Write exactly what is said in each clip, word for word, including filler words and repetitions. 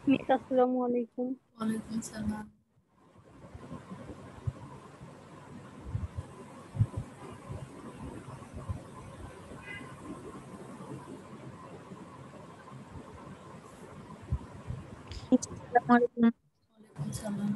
Miss আসসালামু আলাইকুম। ওয়ালাইকুম সালাম। আসসালামু আলাইকুম। ওয়ালাইকুম সালাম।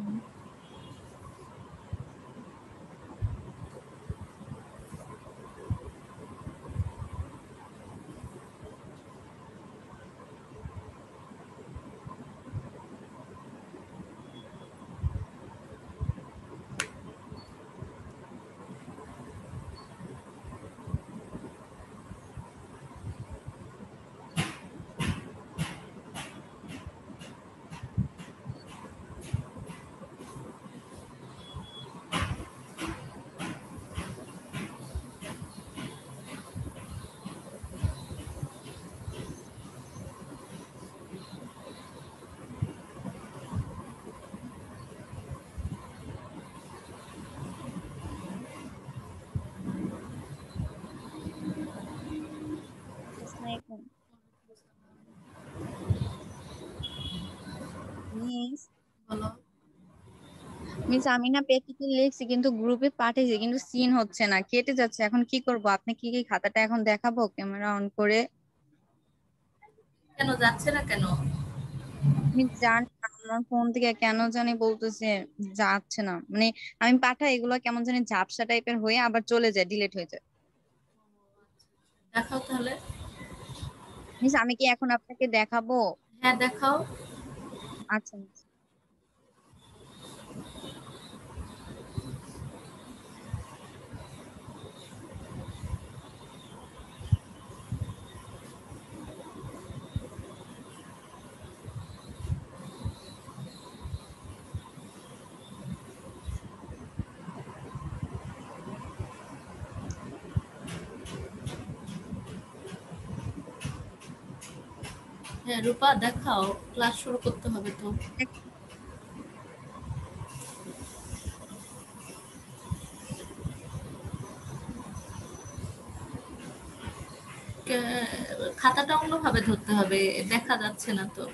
আসসালামাইকুম। মিস বলো। মিস আমি না প্র্যাকটিক্যাল লিখছি কিন্তু গ্রুপে পাঠিয়েছি কিন্তু সিন হচ্ছে না, কেটে যাচ্ছে। এখন কি করব? আপনি কি কি খাতাটা এখন দেখাবো ক্যামেরা অন করে? কেন যাচ্ছে না কেন? আমি জানি না, আমার ফোন থেকে কেন জানি বলতেছে যাচ্ছে না। মানে আমি পাঠাই এগুলো কেমন জানি ঝাপসা টাইপের হয়ে আবার চলে যায়, ডিলিট হয়ে যায়। দেখাও তাহলে। মিস আমি কি এখন আপনাকে দেখাবো? হ্যাঁ দেখাও। আচ্ছা মিস। হ্যাঁ রূপা দেখাও, ক্লাস শুরু করতে হবে তো। কে- খাতাটা অন্যভাবে ধরতে হবে, দেখা যাচ্ছে না তো।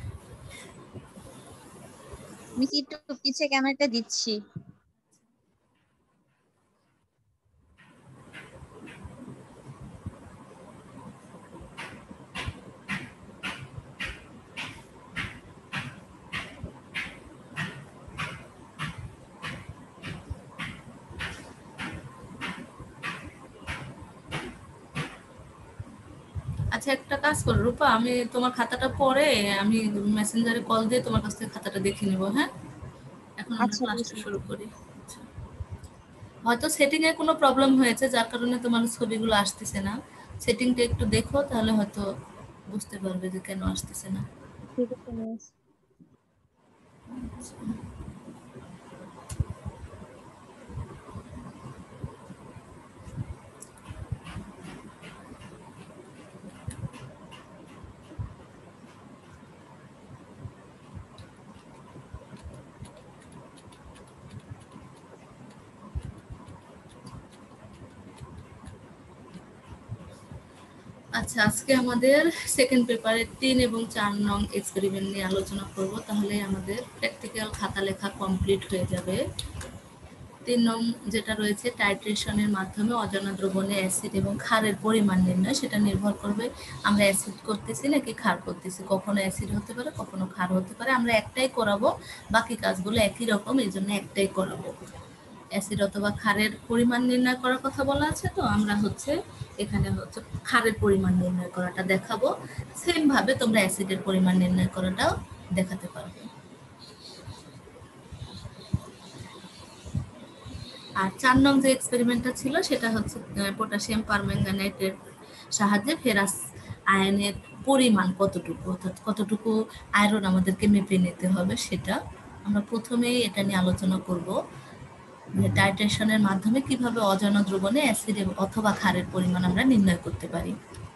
মিস একটু পিছে ক্যামেরাটা দিচ্ছি। আচ্ছা একটা কাজ করো রূপা, আমি তোমার খাতাটা পরে আমি মেসেঞ্জারে কল দিয়ে তোমার কাছ থেকে খাতাটা দেখে নিব, হ্যাঁ? এখন আমরা আচ্ছা ক্লাসটা বুঝলাম। শুরু করি। আচ্ছা। হয়তো সেটিং এ কোনো প্রবলেম হয়েছে যার কারণে তোমার ছবিগুলো আসতেছে না। সেটিংটা একটু দেখো, তাহলে হয়তো বুঝতে পারবে যে কেন আসতেছে না। ঠিক আছে মিস। আচ্ছা, আজকে আমাদের সেকেন্ড পেপারের তিন এবং চার নং এক্সপেরিমেন্ট নিয়ে আলোচনা করব, তাহলে আমাদের প্র্যাকটিক্যাল খাতা লেখা কমপ্লিট হয়ে যাবে। তিন নং যেটা রয়েছে, টাইট্রেশনের মাধ্যমে অজানা দ্রবণে অ্যাসিড এবং ক্ষারের পরিমাণ নির্ণয়, সেটা নির্ভর করবে আমরা অ্যাসিড করতেছি নাকি ক্ষার করতেছি। কখনো অ্যাসিড হতে পারে, কখনো ক্ষার হতে পারে। আমরা একটাই করাবো, বাকি কাজগুলো একই রকম, এই জন্য একটাই করাবো। অ্যাসিড অথবা ক্ষারের পরিমাণ নির্ণয় করার কথা বলা আছে, তো আমরা হচ্ছে এখানে হচ্ছে ক্ষারের পরিমাণ নির্ণয় করাটা দেখাবো। সেম ভাবে তোমরা অ্যাসিডের পরিমাণ নির্ণয় করাটাও দেখাতে পারবে। আর চার নং যে এক্সপেরিমেন্টটা ছিল সেটা হচ্ছে পটাশিয়াম পারম্যাঙ্গানেটের সাহায্যে ফেরাস আয়নের পরিমাণ কতটুকু, অর্থাৎ কতটুকু আয়রন আমাদেরকে মেপে নিতে হবে, সেটা আমরা প্রথমেই এটা নিয়ে আলোচনা করব যে টাইট্রেশনের মাধ্যমে কিভাবে অজানা দ্রবণে অ্যাসিড অথবা ক্ষারের পরিমাণ আমরা নির্ণয় করতে পারি।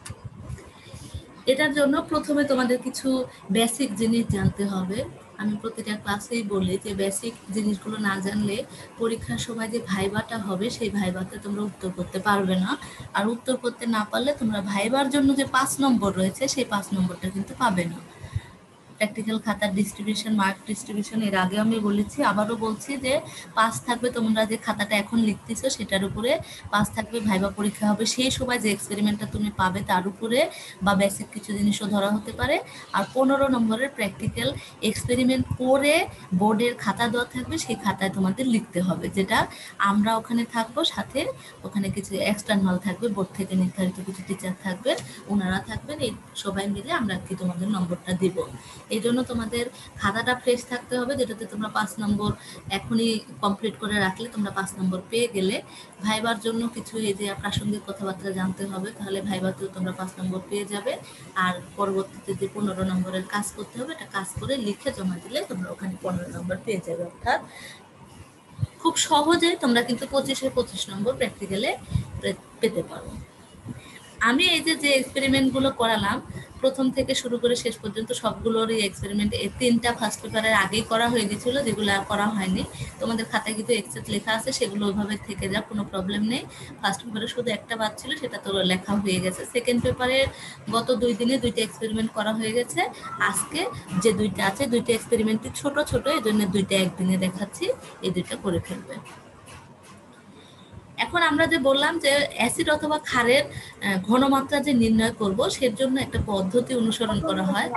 এটার জন্য প্রথমে তোমাদের কিছু বেসিক জিনিস জানতে হবে। আমি প্রতিটা ক্লাসেই বলি যে বেসিক জিনিসগুলো না জানলে পরীক্ষার সময় যে ভাইবাটা হবে সেই ভাইবাতে তোমরা উত্তর করতে পারবে না। আর উত্তর করতে না পারলে তোমরা ভাইবার জন্য যে পাঁচ নম্বর রয়েছে সেই পাঁচ নম্বরটা কিন্তু পাবে না। প্র্যাকটিক্যাল খাতার ডিস্ট্রিবিউশন, মার্ক ডিস্ট্রিবিউশন এর আগে আমি বলেছি, আবারও বলছি যে পাস থাকবে তোমরা যে খাতাটা এখন লিখতেছো সেটার উপরে, পাস থাকবে ভাইবা পরীক্ষা হবে সেই সময় যে এক্সপেরিমেন্টটা তুমি পাবে তার উপরে, বা বেসিক কিছু জিনিসও ধরা হতে পারে। আর পনেরো নম্বরের প্র্যাকটিক্যাল এক্সপেরিমেন্ট করে বোর্ডের খাতা দেওয়া থাকবে, সেই খাতায় তোমাদের লিখতে হবে, যেটা আমরা ওখানে থাকবো, সাথে ওখানে কিছু এক্সটার্নাল থাকবে, বোর্ড থেকে নির্ধারিত কিছু টিচার থাকবে, ওনারা থাকবেন, এই সবাই মিলে আমরা কি তোমাদের নম্বরটা দিব। এই জন্য তোমাদের খাতাটা ফ্রেশ থাকতে হবে, যেটাতে তোমরা পাঁচ নম্বর এখনই কমপ্লিট করে রাখলে তোমরা পাঁচ নম্বর পেয়ে গেলে। ভাইবার জন্য কিছু এই যে প্রাসঙ্গিক কথাবার্তা জানতে হবে, তাহলে ভাইবাতেও তোমরা পাঁচ নম্বর পেয়ে যাবে। আর পরবর্তীতে যে পনেরো নম্বরের কাজ করতে হবে, এটা কাজ করে লিখে জমা দিলে তোমরা ওখানে পনেরো নম্বর পেয়ে যাবে। অর্থাৎ খুব সহজে তোমরা কিন্তু পঁচিশে পঁচিশ নম্বর প্র্যাকটিক্যালে পেতে পারো। আমি এই যে যে এক্সপেরিমেন্টগুলো করালাম প্রথম থেকে শুরু করে শেষ পর্যন্ত সবগুলোরই এক্সপেরিমেন্ট এই তিনটা ফার্স্ট পেপারের আগেই করা হয়ে গেছিলো, যেগুলো আর করা হয়নি। তোমাদের খাতায় কিন্তু এক্সেট লেখা আছে, সেগুলো ওইভাবে থেকে যা, কোনো প্রবলেম নেই। ফার্স্ট পেপারে শুধু একটা বাদ ছিল, সেটা তো লেখা হয়ে গেছে। সেকেন্ড পেপারে গত দুই দিনে দুইটা এক্সপেরিমেন্ট করা হয়ে গেছে। আজকে যে দুইটা আছে, দুইটা এক্সপেরিমেন্টই ছোট ছোট, এই জন্য দুইটা একদিনে দেখাচ্ছি, এই দুইটা করে ফেলবে। এখন আমরা যে বললাম যে অ্যাসিড অথবা ক্ষারের ঘনমাত্রা যে নির্ণয় করব, সের জন্য একটা পদ্ধতি অনুসরণ করা হয়।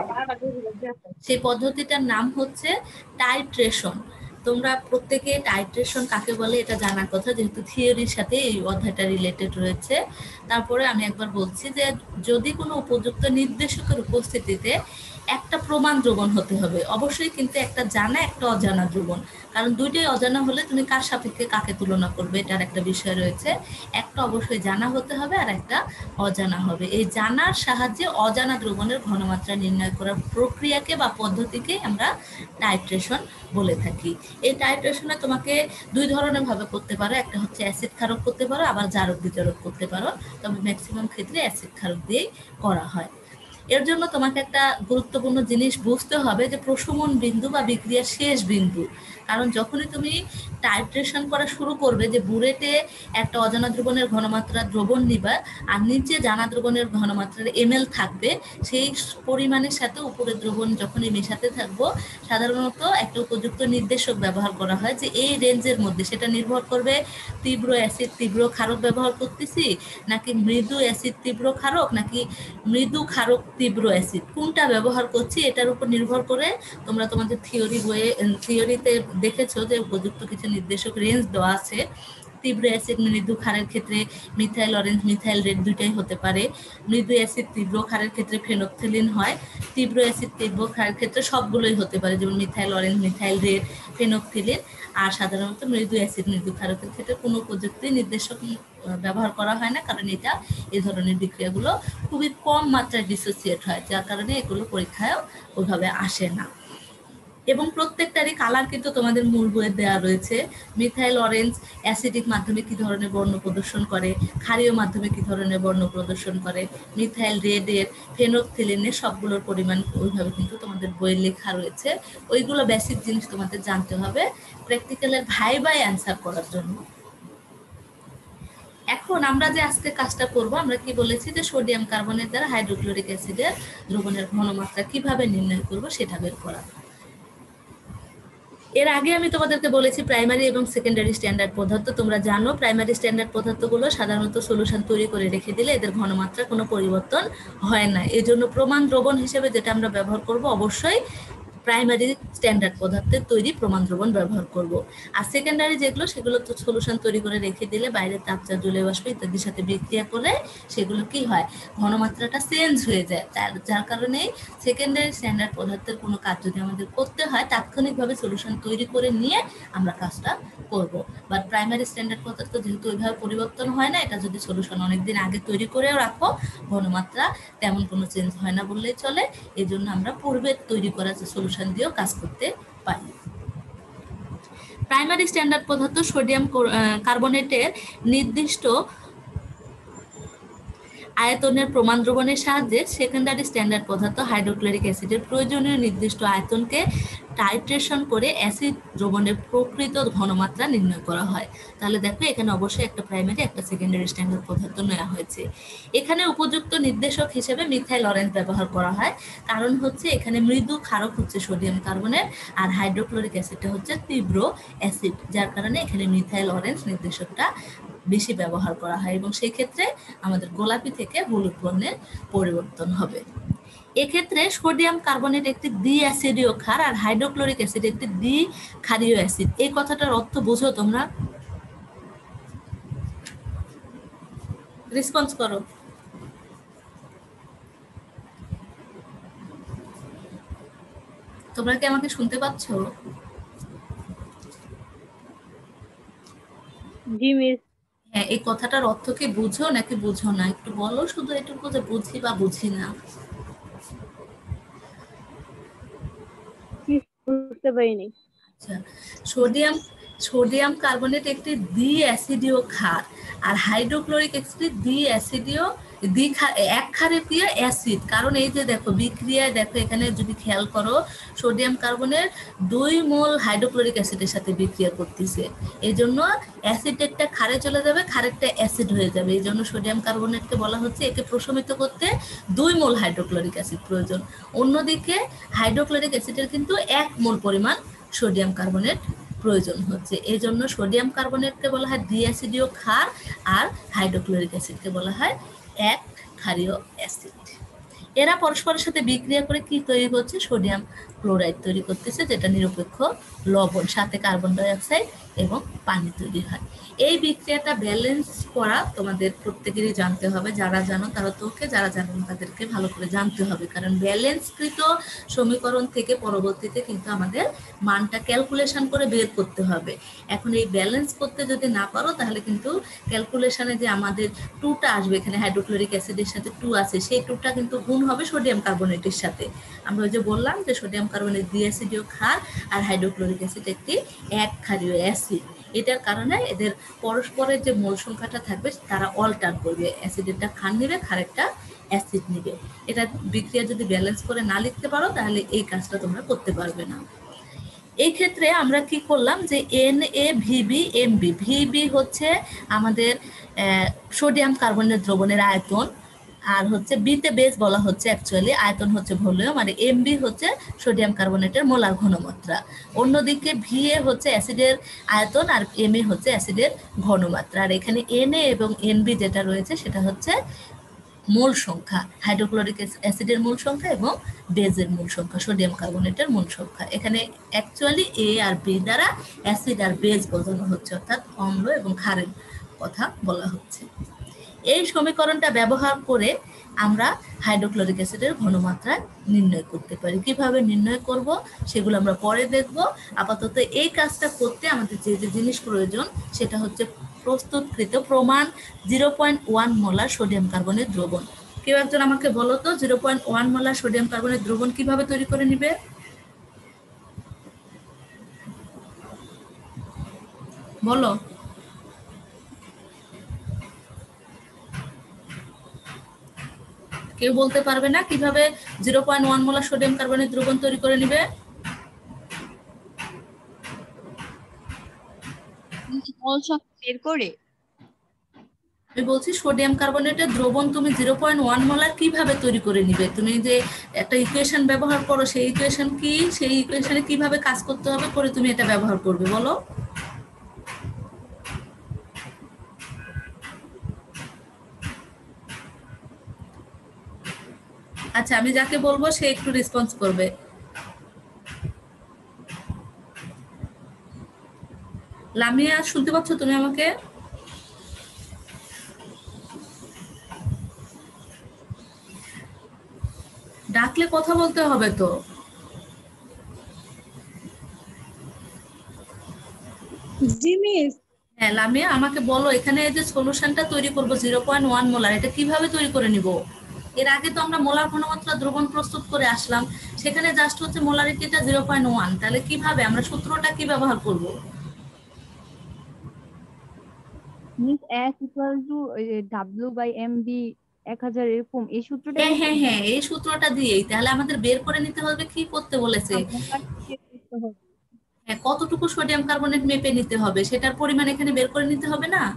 সেই পদ্ধতিটার নাম হচ্ছে টাইট্রেশন। তোমরা প্রত্যেকে টাইট্রেশন কাকে বলে এটা জানার কথা, যেহেতু থিওরির সাথে এই অধ্যায়টা রিলেটেড রয়েছে। তারপরে আমি একবার বলছি যে যদি কোনো উপযুক্ত নির্দেশকের উপস্থিতিতে একটা প্রমাণ দ্রবণ হতে হবে, অবশ্যই কিন্তু একটা জানা একটা অজানা দ্রবণ, কারণ দুইটাই অজানা হলে তুমি কার সাপেক্ষে কাকে তুলনা করবে এটার একটা বিষয় রয়েছে। একটা অবশ্যই জানা হতে হবে আর একটা অজানা হবে। এই জানার সাহায্যে অজানা দ্রবণের ঘনমাত্রা নির্ণয় করার প্রক্রিয়াকে বা পদ্ধতিকে আমরা টাইট্রেশন বলে থাকি। এই টাইট্রেশনে তোমাকে দুই ধরনের ভাবে করতে পারো, একটা হচ্ছে অ্যাসিড ক্ষারক করতে পারো, আবার জারক বিজারক করতে পারো, তবে ম্যাক্সিমাম ক্ষেত্রে অ্যাসিড ক্ষারক দিয়েই করা হয়। এর জন্য তোমাকে একটা গুরুত্বপূর্ণ জিনিস বুঝতে হবে যে প্রশমন বিন্দু বা বিক্রিয়ার শেষ বিন্দু, কারণ যখনই তুমি টাইট্রেশন করা শুরু করবে, যে বুড়েটে একটা অজানা দ্রবণের ঘনমাত্রা দ্রবণ নিবা আর নিচে জানা দ্রবণের ঘনমাত্রার এমএল থাকবে, সেই পরিমাণের সাথে উপরের দ্রবণ যখনই মেশাতে থাকবো, সাধারণত একটা উপযুক্ত নির্দেশক ব্যবহার করা হয় যে এই রেঞ্জের মধ্যে, সেটা নির্ভর করবে তীব্র অ্যাসিড তীব্র ক্ষারক ব্যবহার করতেছি নাকি মৃদু অ্যাসিড তীব্র ক্ষারক নাকি মৃদু ক্ষারক তীব্র অ্যাসিড, কোনটা ব্যবহার করছি এটার উপর নির্ভর করে তোমরা তোমাদের থিওরি বইয়ে থিওরিতে দেখেছো যে উপযুক্ত কিছু নির্দেশক রেঞ্জ দেওয়া আছে। তীব্র অ্যাসিড মৃদু ক্ষারের ক্ষেত্রে মিথাইল অরেঞ্জ মিথাইল রেড দুইটাই হতে পারে। মৃদু অ্যাসিড তীব্র ক্ষারের ক্ষেত্রে ফেনফথেলিন হয়। তীব্র অ্যাসিড তীব্র ক্ষারের ক্ষেত্রে সবগুলোই হতে পারে, যেমন methyl orange methyl red phenolphthalein. আর সাধারণত মৃদু অ্যাসিড মৃদু ক্ষারকের ক্ষেত্রে কোনো প্রযুক্তি নির্দেশক ব্যবহার করা হয় না, কারণ এটা এই ধরনের বিক্রিয়াগুলো খুবই কম মাত্রায় ডিসোসিয়েট হয়, যার কারণে এগুলো পরীক্ষায়ও ওইভাবে আসে না। এবং প্রত্যেকটারই কালার কিন্তু তোমাদের মূল বইয়ে দেওয়া রয়েছে। মিথাইল অরেঞ্জ অ্যাসিডিক মাধ্যমে কি ধরনের বর্ণ প্রদর্শন করে, ক্ষারীয় মাধ্যমে কি ধরনের বর্ণ প্রদর্শন করে, মিথাইল রেডের ফেনফথেলিনের সবগুলোর পরিমাণ ওইভাবে কিন্তু তোমাদের বইয়ে লেখা রয়েছে। ওইগুলো বেসিক জিনিস তোমাদের জানতে হবে প্র্যাকটিক্যালের ভাইবায় অ্যান্সার করার জন্য। এখন আমরা যে আজকে কাজটা করব, আমরা কি বলেছি যে সোডিয়াম কার্বনের দ্বারা হাইড্রোক্লোরিক অ্যাসিডের দ্রবণের ঘনমাত্রা কিভাবে নির্ণয় করব সেটা বের করা। এর আগে আমি তোমাদেরকে বলেছি প্রাইমারি এবং সেকেন্ডারি স্ট্যান্ডার্ড পদার্থ তোমরা জানো। প্রাইমারি স্ট্যান্ডার্ড পদার্থগুলো সাধারণত সলিউশন তৈরি করে রেখে দিলে এদের ঘনমাত্রা কোনো পরিবর্তন হয় না। এই জন্য প্রমাণ দ্রবণ হিসেবে যেটা আমরা ব্যবহার করব অবশ্যই প্রাইমারি স্ট্যান্ডার্ড পদার্থের তৈরি প্রমাণ দ্রবণ ব্যবহার করব। আর সেকেন্ডারি যেগুলো সেগুলো তো সলিউশন তৈরি করে রেখে দিলে বাইরে তাপচাপ জলীয় বাষ্প ইত্যাদির সাথে বিক্রিয়া করে সেগুলো কি হয়, ঘনমাত্রাটা চেঞ্জ হয়ে যায়। তার যার কারণে সেকেন্ডারি স্ট্যান্ডার্ড পদার্থের কোনো কাজ যদি আমাদের করতে হয় তাৎক্ষণিকভাবে সলিউশন তৈরি করে নিয়ে আমরা কাজটা করব। বাট প্রাইমারি স্ট্যান্ডার্ড পদার্থ যেহেতু ওইভাবে পরিবর্তন হয় না, এটা যদি সলিউশন অনেকদিন আগে তৈরি করেও রাখো ঘনমাত্রা তেমন কোনো চেঞ্জ হয় না বললেই চলে। এই জন্য আমরা পূর্বে তৈরি করা যে সলিউশন দিয়েও কাজ করতে পারি। প্রাইমারি স্ট্যান্ডার্ড পদার্থ সোডিয়াম কার্বনেটের নির্দিষ্ট আয়তনের প্রমাণ দ্রবণের সাহায্যে সেকেন্ডারি স্ট্যান্ডার্ড পদার্থ হাইড্রোক্লোরিক অ্যাসিডের প্রয়োজনীয় নির্দিষ্ট আয়তনকে টাইট্রেশন করে অ্যাসিড দ্রবণের প্রকৃত ঘনমাত্রা নির্ণয় করা হয়। তাহলে দেখো এখানে অবশ্যই একটা প্রাইমারি একটা সেকেন্ডারি স্ট্যান্ডার্ড পদার্থ নেওয়া হয়েছে। এখানে উপযুক্ত নির্দেশক হিসেবে মিথাইল অরেঞ্জ ব্যবহার করা হয়, কারণ হচ্ছে এখানে মৃদু ক্ষারক হচ্ছে সোডিয়াম কার্বনেট আর হাইড্রোক্লোরিক অ্যাসিডটা হচ্ছে তীব্র অ্যাসিড, যার কারণে এখানে মিথাইল অরেঞ্জ নির্দেশকটা বেশি ব্যবহার করা হয় এবং সেই ক্ষেত্রে আমাদের গোলাপি থেকে হলুদ বর্ণের পরিবর্তন হবে। এক্ষেত্রে সোডিয়াম কার্বনেট একটি দ্বি অ্যাসিডীয় ক্ষার আর হাইড্রোক্লোরিক অ্যাসিড একটি দ্বি ক্ষারীয় অ্যাসিড। এই কথাটার অর্থ বুঝো তোমরা? রেসপন্স করো। তোমরা কি আমাকে শুনতে পাচ্ছ? জি মিস। হ্যাঁ, এই কথাটার অর্থ কি বুঝো নাকি বুঝো না? একটু বলো শুধু এটুকু যে বুঝি বা বুঝি না। বুঝতে পারিনি। আচ্ছা, সোডিয়াম সোডিয়াম কার্বনেট একটি দ্বি অ্যাসিডীয় ক্ষার আর হাইড্রোক্লোরিক একটি দ্বি অ্যাসিডীয় দ্বি এক ক্ষারীয় অ্যাসিড। কারণ এই যে দেখো বিক্রিয়ায় দেখো এখানে যদি খেয়াল করো সোডিয়াম কার্বনেট দুই মোল হাইড্রোক্লোরিক অ্যাসিডের সাথে বিক্রিয়া করতেছে, এই জন্য অ্যাসিড একটা ক্ষারে চলে যাবে, ক্ষারেরটা অ্যাসিড হয়ে যাবে। এই জন্য সোডিয়াম কার্বনেটকে বলা হচ্ছে একে প্রশমিত করতে দুই মোল হাইড্রোক্লোরিক অ্যাসিড প্রয়োজন। অন্যদিকে হাইড্রোক্লোরিক অ্যাসিডের কিন্তু এক মোল পরিমাণ সোডিয়াম কার্বনেট প্রয়োজন হচ্ছে। এই জন্য সোডিয়াম কার্বনেটকে বলা হয় দ্বি অ্যাসিডীয় ক্ষার আর হাইড্রোক্লোরিক অ্যাসিডকে বলা হয় এক ক্ষারীয় অ্যাসিড। এরা পরস্পরের সাথে বিক্রিয়া করে কি তৈরি করছে? সোডিয়াম ক্লোরাইড তৈরি করতেছে, যেটা নিরপেক্ষ লবণ, সাথে কার্বন ডাই অক্সাইড এবং পানি তৈরি হয়। এই বিক্রিয়াটা ব্যালেন্স করা তোমাদের প্রত্যেকেরই জানতে হবে, যারা জানো তারা তো ওকে, যারা জানো না তাদেরকে ভালো করে জানতে হবে, কারণ ব্যালেন্সকৃত সমীকরণ থেকে পরবর্তীতে কিন্তু আমাদের মানটা ক্যালকুলেশন করে বের করতে হবে। এখন এই ব্যালেন্স করতে যদি না পারো তাহলে কিন্তু ক্যালকুলেশনে যে আমাদের টুটা আসবে, এখানে হাইড্রোক্লোরিক অ্যাসিডের সাথে টু আছে, সেই টুটা কিন্তু গুণ হবে সোডিয়াম কার্বনেটের সাথে। আমরা ওই যে বললাম যে সোডিয়াম কার্বনেট দ্বি অ্যাসিডীয় ক্ষার আর হাইড্রোক্লোরিক অ্যাসিড একটি এক ক্ষারীয় অ্যাসিড। এটার কারণে এদের পরস্পরের যে মোল সংখ্যাটা থাকবে তারা অল্টার করবে, অ্যাসিডেরটা ক্ষার নেবে, ক্ষারেরটা অ্যাসিড নেবে। এটা বিক্রিয়া যদি ব্যালেন্স করে না লিখতে পারো তাহলে এই কাজটা তোমরা করতে পারবে না। এই ক্ষেত্রে আমরা কি করলাম যে N A VB MB, VB হচ্ছে আমাদের সোডিয়াম কার্বনেট দ্রবণের আয়তন, আর হচ্ছে বিতে বেস বলা হচ্ছে, অ্যাকচুয়ালি আয়তন হচ্ছে ভলিউম, আর এমবি হচ্ছে সোডিয়াম কার্বনেটের মোলার ঘনমাত্রা। অন্যদিকে ভিএ হচ্ছে অ্যাসিডের আয়তন আর এম এ হচ্ছে অ্যাসিডের ঘনমাত্রা। আর এখানে এন এ এবং এনবি যেটা রয়েছে সেটা হচ্ছে মোল সংখ্যা, হাইড্রোক্লোরিক অ্যাসিডের মোল সংখ্যা এবং বেজের মোল সংখ্যা, সোডিয়াম কার্বনেটের মোল সংখ্যা। এখানে অ্যাকচুয়ালি এ আর বি দ্বারা অ্যাসিড আর বেজ বোঝানো হচ্ছে, অর্থাৎ অম্ল এবং ক্ষারের কথা বলা হচ্ছে। এই সমীকরণটা ব্যবহার করে আমরা হাইড্রোক্লোরিক অ্যাসিডের ঘনমাত্রা নির্ণয় করতে পারি। কিভাবে নির্ণয় করব সেগুলো আমরা পরে দেখব। আপাতত এই কাজটা করতে আমাদের যে যে জিনিস প্রয়োজন সেটা হচ্ছে প্রস্তুতকৃত প্রমাণ zero point one molar sodium কার্বনের দ্রবণ। কেউ একজন আমাকে বলো তো zero point one molar sodium কার্বনের দ্রবণ কিভাবে তৈরি করে নিবে? বলো। কেউ বলতে পারবে না কিভাবে zero point one molar sodium কার্বনের দ্রবণ তৈরি করে নিবে? বের করে আমি বলছি সোডিয়াম কার্বনেটের দ্রবণ তুমি জিরো পয়েন্ট ওয়ান মোলার কিভাবে তৈরি করে নিবে? তুমি যে একটা ইকুয়েশন ব্যবহার করো সেই ইকুয়েশন কি, সেই ইকুয়েশনে কিভাবে কাজ করতে হবে করে তুমি এটা ব্যবহার করবে বলো। আচ্ছা, আমি যাকে বলবো সে একটু রেসপন্স করবে। লামিয়া, শুনতে পাচ্ছ তুমি আমাকে? ডাকলে কথা বলতে হবে তো। জি মিস। হ্যাঁ লামিয়া, আমাকে বলো এখানে যে সলিউশনটা তৈরি করব জিরো পয়েন্ট ওয়ান মোলার, এটা কিভাবে তৈরি করে নিব? এর আগে তো আমরা মোলার ঘনমাত্রা দ্রবণ প্রস্তুত করে আসলাম, সেখানে জাস্ট হচ্ছে মোলারিটিটা জিরো পয়েন্ট ওয়ান, তাহলে কিভাবে আমরা সূত্রটা কি ব্যবহার করব? Miss S equal to W by M B এক হাজার, এরকম এই সূত্রটা। হ্যাঁ হ্যাঁ হ্যাঁ, এই সূত্রটা দিয়েই তাহলে আমাদের বের করে নিতে হবে কি করতে বলেছে। করতে হবে। হ্যাঁ, কতটুকু সোডিয়াম কার্বনেট মেপে নিতে হবে সেটার পরিমাণ এখানে বের করে নিতে হবে না?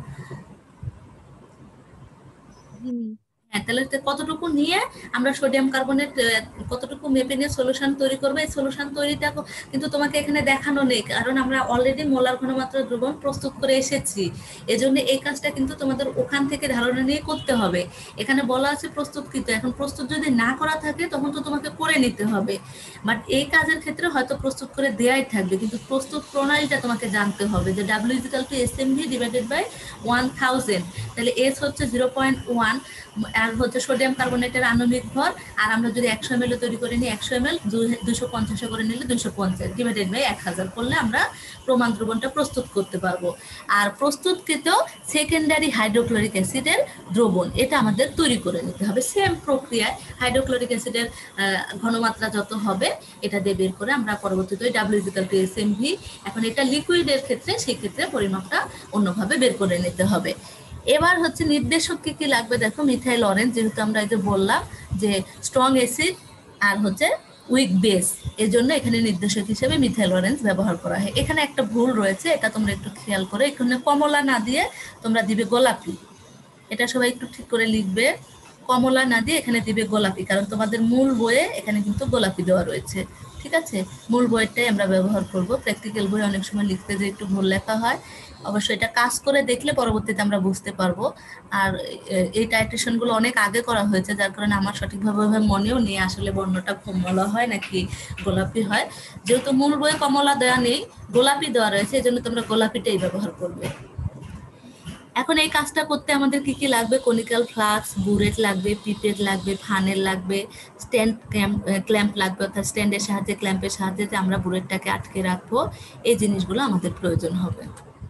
জি। হ্যাঁ, তাহলে তো কতটুকু নিয়ে আমরা সোডিয়াম কার্বনেট কতটুকু মেপে নিয়ে সলিউশন তৈরি করবো, এই সলিউশন তৈরিটা কিন্তু তোমাকে এখানে দেখানো নেই, কারণ আমরা অলরেডি মোলার ঘনমাত্রা দ্রবণ প্রস্তুত করে এসেছি। এজন্য এই কাজটা কিন্তু তোমাদের ওখান থেকে ধারণা নিয়ে করতে হবে। এখানে বলা আছে প্রস্তুতকৃত, এখন প্রস্তুত যদি না করা থাকে তখন তো তোমাকে করে নিতে হবে। বাট এই কাজের ক্ষেত্রে হয়তো প্রস্তুত করে দেওয়াই থাকবে, কিন্তু প্রস্তুত প্রণালীটা তোমাকে জানতে হবে যে W equal to S M V divided by one thousand. তাহলে এস হচ্ছে জিরো পয়েন্ট ওয়ান, আর হচ্ছে সোডিয়াম কার্বনেটের আণবিক ভর, আর আমরা যদি একশো এম এল তৈরি করে নিই একশো এম এল, দুশো পঞ্চাশে করে নিলে দুশো পঞ্চাশ ডিভাইডেড বাই এক হাজার করলে আমরা প্রমাণ দ্রবণটা প্রস্তুত করতে পারবো। আর প্রস্তুতকৃত সেকেন্ডারি হাইড্রোক্লোরিক অ্যাসিডের দ্রবণ এটা আমাদের তৈরি করে নিতে হবে। সেম প্রক্রিয়ায় হাইড্রোক্লোরিক অ্যাসিডের ঘনমাত্রা যত হবে এটা দিয়ে বের করে আমরা পরবর্তীতে W equal to S M V, এখন এটা লিকুইডের ক্ষেত্রে সেই ক্ষেত্রে পরিমাপটা অন্যভাবে বের করে নিতে হবে। এবার হচ্ছে নির্দেশক কি কি লাগবে দেখো। মিথাইল অরেঞ্জ, যেহেতু আমরা এই যে বললাম যে স্ট্রং অ্যাসিড আর হচ্ছে উইক বেস, এর জন্য এখানে নির্দেশক হিসেবে মিথাইল অরেঞ্জ ব্যবহার করা হয়। এখানে একটা ভুল রয়েছে, এটা তোমরা একটু খেয়াল করে, এখানে কমলা না দিয়ে তোমরা দিবে গোলাপি, এটা সবাই একটু ঠিক করে লিখবে। কমলা না দিয়ে এখানে দিবে গোলাপি, কারণ তোমাদের মূল বইয়ে এখানে কিন্তু গোলাপি দেওয়া রয়েছে। ঠিক আছে, মূল বইটাই আমরা ব্যবহার করব। প্র্যাকটিক্যাল বই অনেক সময় লিখতে যে একটু ভুল লেখা হয়, অবশ্যই এটা কাজ করে দেখলে পরবর্তীতে আমরা বুঝতে পারবো। আর এই টাইট্রেশন গুলো অনেক আগে করা হয়েছে, যার কারণে আমার সঠিকভাবে মনেও নেই আসলে বর্ণটা কমলা হয় নাকি গোলাপি হয়। যেহেতু মূল বইয়ে কমলা দেওয়া নেই, গোলাপি দেওয়া রয়েছে, এই জন্য তোমরা গোলাপিটাই ব্যবহার করবে। এখন এই কাজটা করতে আমাদের কি কি লাগবে? কনিক্যাল ফ্লাস্ক, বুরেট লাগবে, পিপেট লাগবে, ফানেল লাগবে, স্ট্যান্ড ক্ল্যাম্প লাগবে, অর্থাৎ স্ট্যান্ডের সাহায্যে ক্ল্যাম্পের সাহায্যে আমরা বুরেটটাকে আটকে রাখবো। এই জিনিসগুলো আমাদের প্রয়োজন হবে।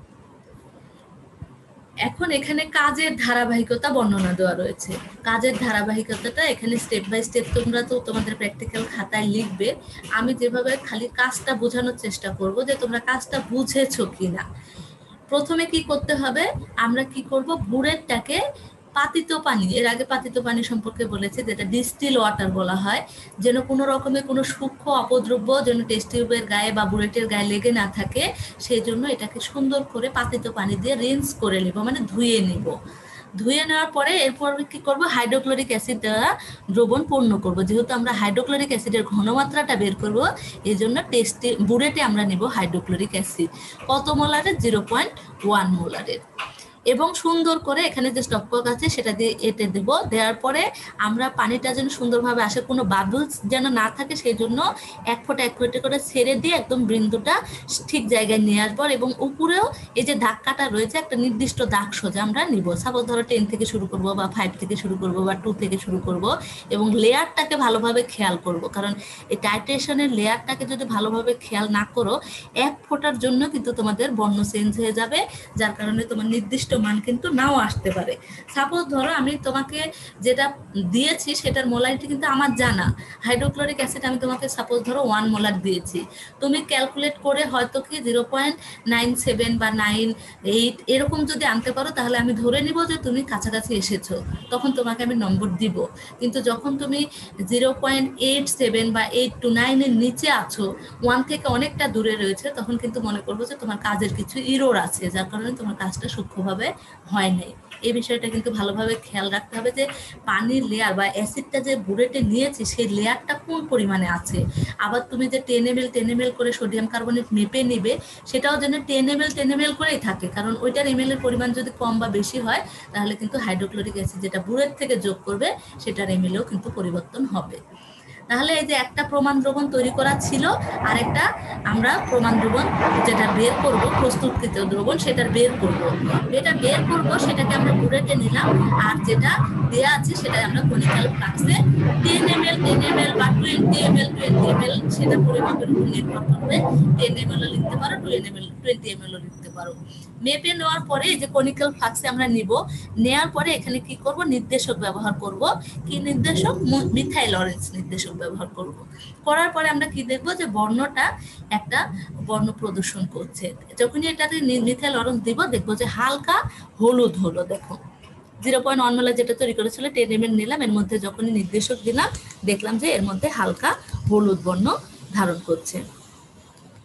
এখন এখানে কাজের ধারাবাহিকতা বর্ণনা দেওয়া রয়েছে। কাজের ধারাবাহিকতাটা এখানে স্টেপ বাই স্টেপ তোমরা তো তোমাদের প্র্যাকটিক্যাল খাতায় লিখবে। আমি যেভাবে খালি কাজটা বোঝানোর চেষ্টা করব যে তোমরা কাজটা বুঝেছো কিনা। প্রথমে কি করতে হবে, আমরা কি করব, বুরেটটাকে পাতিত পানি, এর আগে পাতিত পানি সম্পর্কে বলেছে, যেটা ডিস্টিল ওয়াটার বলা হয়, যেন কোনো রকমের কোনো সূক্ষ্ম অপদ্রব্য যেন টেস্ট টিউবের গায়ে বা বুরেটের গায়ে লেগে না থাকে, সেই জন্য এটাকে সুন্দর করে পাতিত পানি দিয়ে রিন্স করে নেব, মানে ধুয়ে নিব। ধুয়ে নেওয়ার পরে এরপর কি করব, হাইড্রোক্লোরিক অ্যাসিড দ্বারা দ্রবণ পূর্ণ করব। যেহেতু আমরা হাইড্রোক্লোরিক অ্যাসিডের ঘনমাত্রাটা বের করব, এই জন্য টেস্টে বুরেটে আমরা নিব হাইড্রোক্লোরিক অ্যাসিড। কত মোলারের? জিরো পয়েন্ট ওয়ান মোলারের। এবং সুন্দর করে এখানে যে স্টপকক আছে সেটা দিয়ে এঁটে দেব। দেওয়ার পরে আমরা পানিটা যেন সুন্দরভাবে আসে, কোনো বাবলস যেন না থাকে, সেই জন্য এক ফোঁটা এক ফোঁটা করে ছেড়ে দিয়ে একদম বিন্দুটা ঠিক জায়গায় নিয়ে আসবো। এবং উপরেও এই যে ধাক্কাটা রয়েছে, একটা নির্দিষ্ট দাগ সোজা আমরা নিব। সাপোজ ধরো টেন থেকে শুরু করব বা ফাইভ থেকে শুরু করব বা টু থেকে শুরু করব, এবং লেয়ারটাকে ভালোভাবে খেয়াল করব, কারণ এই টাইট্রেশনের লেয়ারটাকে যদি ভালোভাবে খেয়াল না করো, এক ফোঁটার জন্য কিন্তু তোমাদের বর্ণ চেঞ্জ হয়ে যাবে, যার কারণে তোমার নির্দিষ্ট মান কিন্তু নাও আসতে পারে। সাপোজ ধরো আমি তোমাকে যেটা দিয়েছি সেটার মোলারিটি কিন্তু আমার জানা, হাইড্রোক্লোরিক অ্যাসিড আমি তোমাকে সাপোজ ধরো ওয়ান মোলার দিয়েছি, তুমি ক্যালকুলেট করে হয়তো কি জিরো পয়েন্ট নাইন সেভেন বা নাইন এইট এরকম যদি আনতে পারো, তাহলে আমি ধরে নিব যে তুমি কাছাকাছি এসেছো, তখন তোমাকে আমি নম্বর দিব। কিন্তু যখন তুমি জিরো পয়েন্ট এইট সেভেন বা এইট টু নাইনের নিচে আছো, ওয়ান থেকে অনেকটা দূরে রয়েছে, তখন কিন্তু মনে করবো যে তোমার কাজের কিছু ইরোর আছে, যার কারণে তোমার কাজটা সূক্ষ্মভাবে হয় নাই। এই বিষয়টা কিন্তু ভালোভাবে খেয়াল রাখতে হবে যে পানির লেয়ার বা অ্যাসিডটা যে বুরেটে নিয়েছি সেই লেয়ারটা কোন পরিমাণে আছে। আবার তুমি যে ten M L ten M L করে সোডিয়াম কার্বনেট মেপে নিবে, সেটাও যেন ten M L ten M L করেই থাকে, কারণ ওইটার এম এল এর পরিমাণ যদি কম বা বেশি হয়, তাহলে কিন্তু হাইড্রোক্লোরিক অ্যাসিড যেটা বুরেট থেকে যোগ করবে সেটার এম এলও কিন্তু পরিবর্তন হবে। তাহলে এই যে একটা প্রমাণ দ্রবণ তৈরি করা ছিল, আর একটা আমরা প্রমাণ দ্রবণ যেটা বের করব, প্রস্তুতকৃত দ্রবণ সেটার বের করব, যেটা বের করব সেটাকে আমরা বুরেটে নিলাম, আর যেটা দেয়া আছে সেটা আমরা কনিক্যাল ফ্লাস্কে ten M L ten M L বা twenty M L twenty M L সেটা পরিমাপের উপর নির্ভর করবে। টেন এম এল ও লিখতে পারো, twenty M L twenty M L ও লিখতে পারো। মেপে নেওয়ার পরে এই যে কনিক্যাল ফ্লাস্কে আমরা নিব, নেওয়ার পরে এখানে কি করব, নির্দেশক ব্যবহার করব। কি নির্দেশক? মিথাইল অরেঞ্জ নির্দেশক ব্যবহার করব। করার পরে আমরা কি দেখব যে বর্ণটা একটা বর্ণ প্রদর্শন করছে। যখনই এটাতে মিথাইল অরেঞ্জ দিব, দেখবো যে হালকা হলুদ হলো। দেখো জিরো পয়েন্ট ওয়ান মোলার যেটা তৈরি করেছিল টেন এম এল নিলাম, এর মধ্যে যখনই নির্দেশক দিলাম দেখলাম যে এর মধ্যে হালকা হলুদ বর্ণ ধারণ করছে।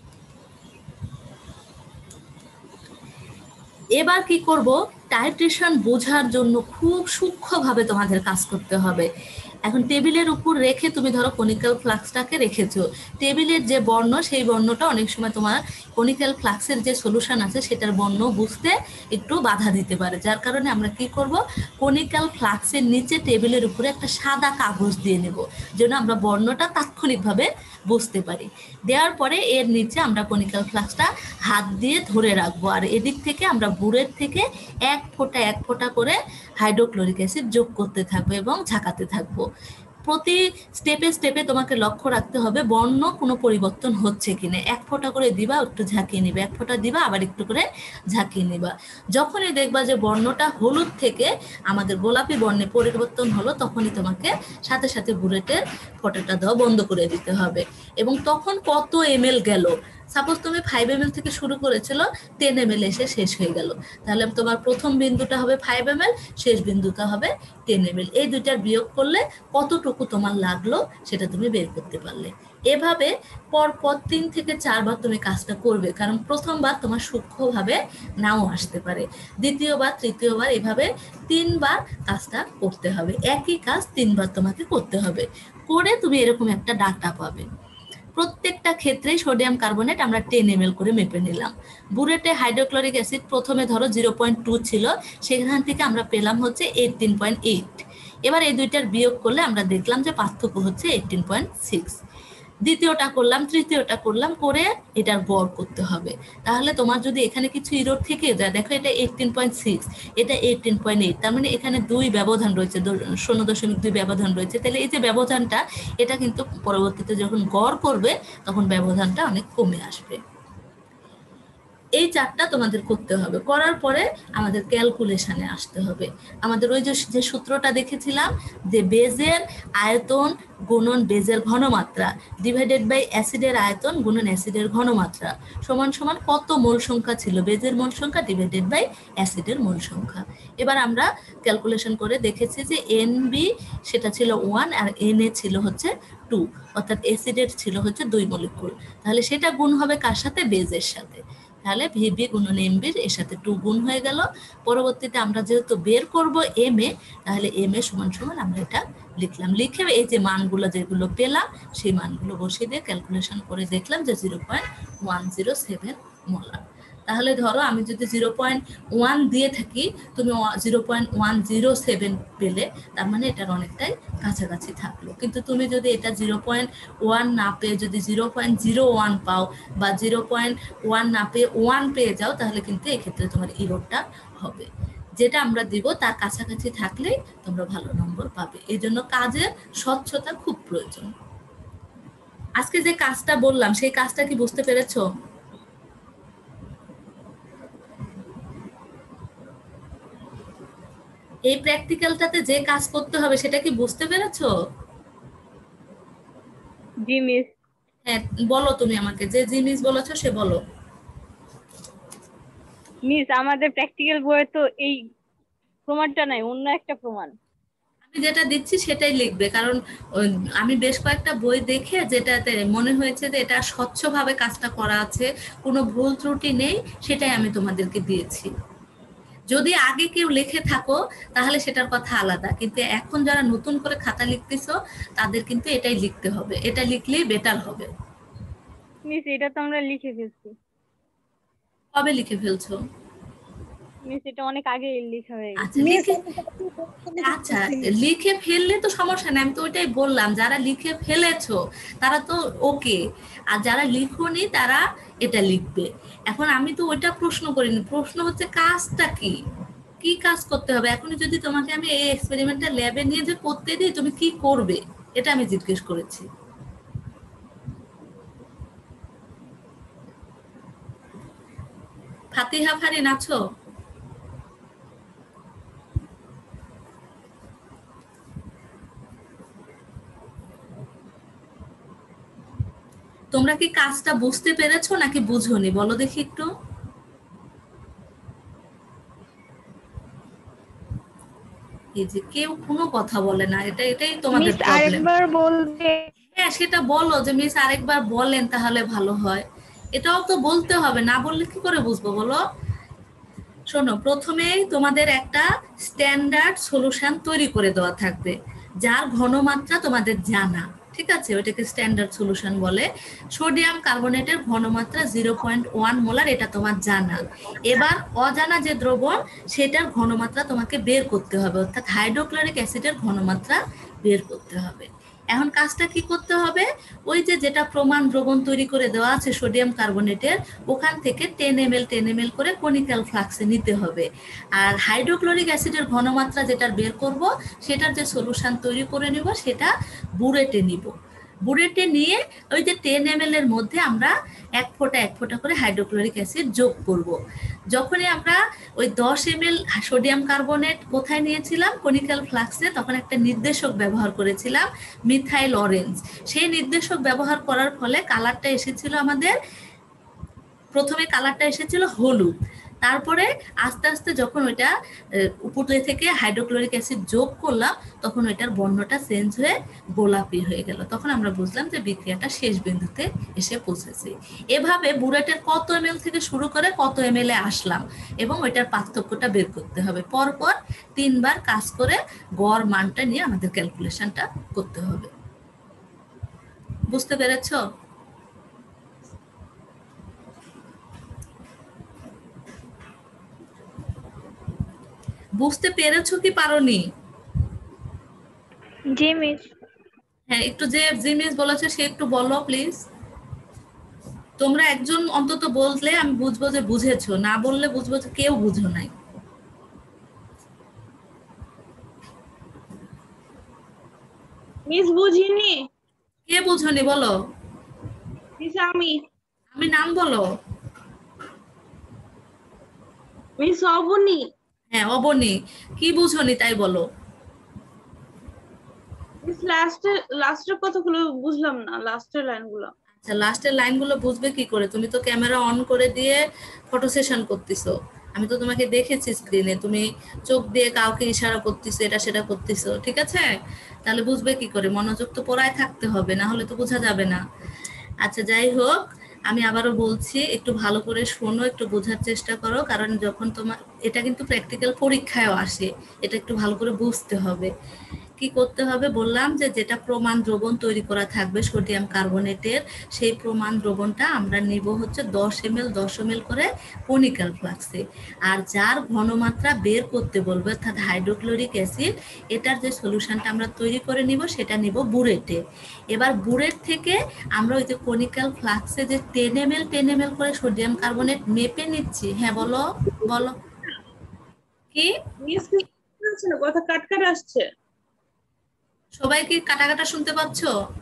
এবার কি করব, টাইট্রেশন বোঝার জন্য খুব সূক্ষ্মভাবে তোমাদের কাজ করতে হবে। এখন টেবিলের উপর রেখে তুমি ধরো কনিক্যাল ফ্লাক্সটাকে রেখেছো, টেবিলের যে বর্ণ সেই বর্ণটা অনেক সময় তোমার কনিক্যাল ফ্লাক্সের যে সলিউশন আছে সেটার বর্ণ বুঝতে একটু বাধা দিতে পারে, যার কারণে আমরা কি করব, কনিক্যাল ফ্লাক্সের নিচে টেবিলের উপরে একটা সাদা কাগজ দিয়ে নেব, যেন আমরা বর্ণটা তাৎক্ষণিকভাবে বুঝতে পারি। দেওয়ার পরে এর নিচে আমরা কনিক্যাল ফ্লাক্সটা হাত দিয়ে ধরে রাখবো, আর এদিক থেকে আমরা বুড়ের থেকে এক ফোঁটা এক ফোঁটা করে হাইড্রোক্লোরিক অ্যাসিড যোগ করতে থাকবো এবং ঝাঁকাতে থাকবো। প্রতি স্টেপে স্টেপে তোমাকে লক্ষ্য রাখতে হবে বর্ণ কোনো পরিবর্তন হচ্ছে কিনা। এক ফোঁটা করে দিবা, একটু ঝাঁকিয়ে নিবা, এক ফোঁটা দিবা, আবার একটু করে ঝাঁকিয়ে নিবা। যখনই দেখবা যে বর্ণটা হলুদ থেকে আমাদের গোলাপি বর্ণে পরিবর্তন হলো, তখনই তোমাকে সাথে সাথে বুলেটের ফোঁটাটা দেওয়া বন্ধ করে দিতে হবে। এবং তখন কত এম এল গেল, সাপোজ তুমি ফাইভ এম এল থেকে শুরু করেছিল, টেন এম এল এসে শেষ হয়ে গেল, তাহলে তোমার প্রথম বিন্দুটা হবে ফাইভ এম এল, শেষ বিন্দুটা হবে টেন এম এল। এই দুইটার বিয়োগ করলে কতটুকু তোমার লাগলো সেটা তুমি বের করতে পারলে। এভাবে পরপর তিন থেকে চারবার তুমি কাজটা করবে, কারণ প্রথমবার তোমার সূক্ষ্মভাবে নাও আসতে পারে, দ্বিতীয়বার তৃতীয়বার এভাবে তিনবার কাজটা করতে হবে। একই কাজ তিনবার তোমাকে করতে হবে, করে তুমি এরকম একটা ডাটা পাবে। প্রত্যেকটা ক্ষেত্রে সোডিয়াম কার্বনেট আমরা টেন এম এল করে মেপে নিলাম। বুরেটে হাইড্রোক্লোরিক অ্যাসিড প্রথমে ধরো জিরো পয়েন্ট টু ছিল, সেখান থেকে আমরা পেলাম হচ্ছে এইটিন পয়েন্ট এইট। এবার এই দুইটার বিয়োগ করলে আমরা দেখলাম যে পার্থক্য হচ্ছে এইটিন পয়েন্ট সিক্স। দ্বিতীয়টা করলাম, তৃতীয়টা করলাম, করে এটার গড় করতে হবে। তাহলে তোমার যদি এখানে কিছু ইরোড থেকে যায়, দেখো এটা এইটিন পয়েন্ট সিক্স, এটা এইটিন পয়েন্ট এইট, তার মানে এখানে দুই ব্যবধান রয়েছে, শূন্য দশমিক দুই ব্যবধান রয়েছে। তাহলে এই যে ব্যবধানটা, এটা কিন্তু পরবর্তীতে যখন গড় করবে তখন ব্যবধানটা অনেক কমে আসবে। এই চারটা তোমাদের করতে হবে। করার পরে আমাদের ক্যালকুলেশনে আসতে হবে। আমাদের ওই যে সূত্রটা দেখেছিলাম যে বেজের আয়তন গুণন বেজের ঘনমাত্রা ডিভাইডেড বাই অ্যাসিডের আয়তন গুণন অ্যাসিডের ঘনমাত্রা সমান সমান কত মোল সংখ্যা ছিল, বেজের মোল সংখ্যা ডিভাইডেড বাই অ্যাসিডের মোল সংখ্যা। এবার আমরা ক্যালকুলেশন করে দেখেছি যে এন বি সেটা ছিল ওয়ান আর এন এ ছিল হচ্ছে টু, অর্থাৎ অ্যাসিডের ছিল হচ্ছে দুই মলিকুল। তাহলে সেটা গুণ হবে কার সাথে, বেজের সাথে। তাহলে ভিবি গুণন এমবির এর সাথে টু গুণ হয়ে গেল। পরবর্তীতে আমরা যেহেতু বের করব এম এ, তাহলে এম এ সমান সমান আমরা এটা লিখলাম, লিখে এই যে মানগুলো যেগুলো পেলাম সেই মানগুলো বসিয়ে দিয়ে ক্যালকুলেশন করে দেখলাম যে zero point one zero seven molar. তাহলে ধরো আমি যদি জিরো পয়েন্ট ওয়ান দিয়ে থাকি, তুমি zero point one zero seven পেলে, তার মানে এটার অনেকটাই কাছাকাছি থাকলো। কিন্তু তুমি যদি এটা জিরো পয়েন্ট ওয়ান না পেয়ে যদি জিরো পয়েন্ট জিরো ওয়ান পাও বা জিরো পয়েন্ট ওয়ান না পেয়ে ওয়ান পেয়ে যাও, তাহলে কিন্তু এক্ষেত্রে তোমার ইরোরটা হবে। যেটা আমরা দিব তার কাছাকাছি থাকলেই তোমরা ভালো নম্বর পাবে। এই জন্য কাজের স্বচ্ছতা খুব প্রয়োজন। আজকে যে কাজটা বললাম সেই কাজটা কি বুঝতে পেরেছো? এই প্র্যাকটিক্যালটাতে যে কাজ করতে হবে সেটা কি বুঝতে পেরেছো? জি মিস। হ্যাঁ বলো, তুমি আমাকে যে জিনিস বলেছো সে বলো। মিস আমাদের প্র্যাকটিক্যাল বইয়ে তো এই প্রমাণটা নাই, অন্য একটা প্রমাণ। আমি যেটা দিচ্ছি সেটাই লিখবে, কারণ আমি বেশ কয়েকটা বই দেখে যেটাতে মনে হয়েছে যে এটা স্বচ্ছভাবে কাজটা করা আছে, কোনো ভুল ত্রুটি নেই, সেটাই আমি তোমাদেরকে দিয়েছি। যদি আগে কেউ লিখে থাকো তাহলে সেটার কথা আলাদা, কিন্তু এখন যারা নতুন করে খাতা লিখতেছো তাদের কিন্তু এটাই লিখতে হবে, এটা লিখলেই বেটার হবে। মিস এটা তো আমরা লিখে ফেলছি। কবে লিখে ফেলছো? মিস এটা অনেক আগে লেখা হয়ে গেছে। আচ্ছা লিখে আচ্ছা লিখে ফেললে তো সমস্যা নেই, আমি তো ওইটাই বললাম, যারা লিখে ফেলেছো তারা তো ওকে, আর যারা লিখোনি তারা এটা লিখবে। এখন আমি তো ওইটা প্রশ্ন করিনি, প্রশ্ন হচ্ছে কাজটা কি, কি কাজ করতে হবে। এখন যদি তোমাকে আমি এই এক্সপেরিমেন্টটা ল্যাবে নিয়ে যে করতে দিই, তুমি কি করবে এটা আমি জিজ্ঞেস করেছি। ফাতিহা ফারিন আছো? তোমরা কি কাজটা বুঝতে পেরেছো নাকি বুঝোনি বলো দেখি একটু। এই যে কেউ কোনো কথা বলে না, এটা এটাই তোমাদের প্রবলেম। আরেকবার বলতে। হ্যাঁ সেটা বলো যে মিস আরেকবার বলেন তাহলে ভালো হয়, এটাও তো বলতে হবে, না বললে কি করে বুঝবো বলো। শোনো, প্রথমেই তোমাদের একটা স্ট্যান্ডার্ড সলিউশন তৈরি করে দেওয়া থাকবে যার ঘনমাত্রা তোমাদের জানা, ঠিক আছে? ওইটাকে স্ট্যান্ডার্ড সলিউশন বলে। সোডিয়াম কার্বনেটের ঘনমাত্রা জিরো পয়েন্ট ওয়ান মোলার, এটা তোমার জানা। এবার অজানা যে দ্রবণ সেটার ঘনমাত্রা তোমাকে বের করতে হবে, অর্থাৎ হাইড্রোক্লোরিক অ্যাসিডের ঘনমাত্রা বের করতে হবে। এখন কাজটা কি করতে হবে, ওই যে যেটা প্রমাণ দ্রবণ তৈরি করে দেওয়া আছে সোডিয়াম কার্বনেটের, ওখান থেকে ten M L ten M L করে কনিক্যাল ফ্লাক্সে নিতে হবে। আর হাইড্রোক্লোরিক অ্যাসিডের ঘনমাত্রা যেটা বের করব সেটার যে সলিউশন তৈরি করে নিব সেটা বুড়েটে নিব। বুড়েটে নিয়ে ওই যে টেন এম এল এর মধ্যে আমরা এক ফোঁটা এক ফোঁটা করে হাইড্রোক্লোরিক অ্যাসিড যোগ করব। যখনই আমরা ওই দশ এম এল সোডিয়াম কার্বনেট কোথায় নিয়েছিলাম, কনিক্যাল ফ্লাক্সে, তখন একটা নির্দেশক ব্যবহার করেছিলাম মিথাইল অরেঞ্জ। সেই নির্দেশক ব্যবহার করার ফলে কালারটা এসেছিল আমাদের, প্রথমে কালারটা এসেছিল হলুদ, তারপরে আস্তে আস্তে যখন ওইটা উপরে থেকে হাইড্রোক্লোরিক অ্যাসিড যোগ করলাম তখন ওইটার বর্ণটা চেঞ্জ হয়ে গোলাপি হয়ে গেল। তখন আমরা বুঝলাম যে বিক্রিয়াটা শেষ বিন্দুতে এসে পৌঁছেছে। এভাবে বুড়েটের কত এম এল থেকে শুরু করে কত এম এল এ আসলাম এবং ওইটার পার্থক্যটা বের করতে হবে। পরপর তিনবার কাজ করে গড় মানটা নিয়ে আমাদের ক্যালকুলেশনটা করতে হবে। বুঝতে পেরেছ? বুঝতে পেরেছো কি পারোনি? জি মিস। হ্যাঁ, একটু যে জি মিস বলেছে সে একটু বলো প্লিজ। তোমরা একজন অন্তত বললে আমি বুঝবো যে বুঝেছো, না বললে বুঝবো যে কেউ বুঝো নাই। মিস বুঝিনি। কে বুঝোনি বলো? মিস আমি। আমি নাম বলো। মিস অবনী। হ্যাঁ অবনী, কি বুঝোনি তাই বলো। মিস লাস্টে লাস্টের কথাগুলো বুঝলাম না, লাস্টের লাইনগুলো। আচ্ছা, লাস্টের লাইনগুলো বুঝবে কি করে? তুমি তো ক্যামেরা অন করে দিয়ে ফটো সেশন করতেছো, আমি তো তোমাকে দেখেছি স্ক্রিনে, তুমি চোখ দিয়ে কাউকে ইশারা করতেছো, এটা সেটা করতেছো, ঠিক আছে? তাহলে বুঝবে কি করে? মনোযোগ তো পড়ায় থাকতে হবে, না হলে তো বোঝা যাবে না। আচ্ছা যাই হোক, আমি আবারও বলছি, একটু ভালো করে শোনো, একটু বোঝার চেষ্টা করো, কারণ যখন তোমার এটা কিন্তু প্র্যাকটিক্যাল পরীক্ষায়ও আসে, এটা একটু ভালো করে বুঝতে হবে। কি করতে হবে বললাম, যে যেটা প্রমাণ দ্রবণ তৈরি করা থাকবে সোডিয়াম কার্বনেটের, সেই প্রমাণ দ্রবণটা আমরা নিব হচ্ছে দশ এম এল দশ এম এল করে কনিক্যাল ফ্লাক্সে। আর যার ঘনমাত্রা বের করতে বলবে অর্থাৎ হাইড্রোক্লোরিক অ্যাসিড, এটার যে সলিউশনটা আমরা তৈরি করে নিব সেটা নিব বুড়েটে। এবার বুড়েট থেকে আমরা ওই যে কনিক্যাল ফ্লাক্সে যে ten M L ten M L করে সোডিয়াম কার্বনেট মেপে নিচ্ছি। হ্যাঁ বলো বলো কি মিস কথা কাট কাট আসছে। সবাই কি কাটা কাটা শুনতে পাচ্ছ?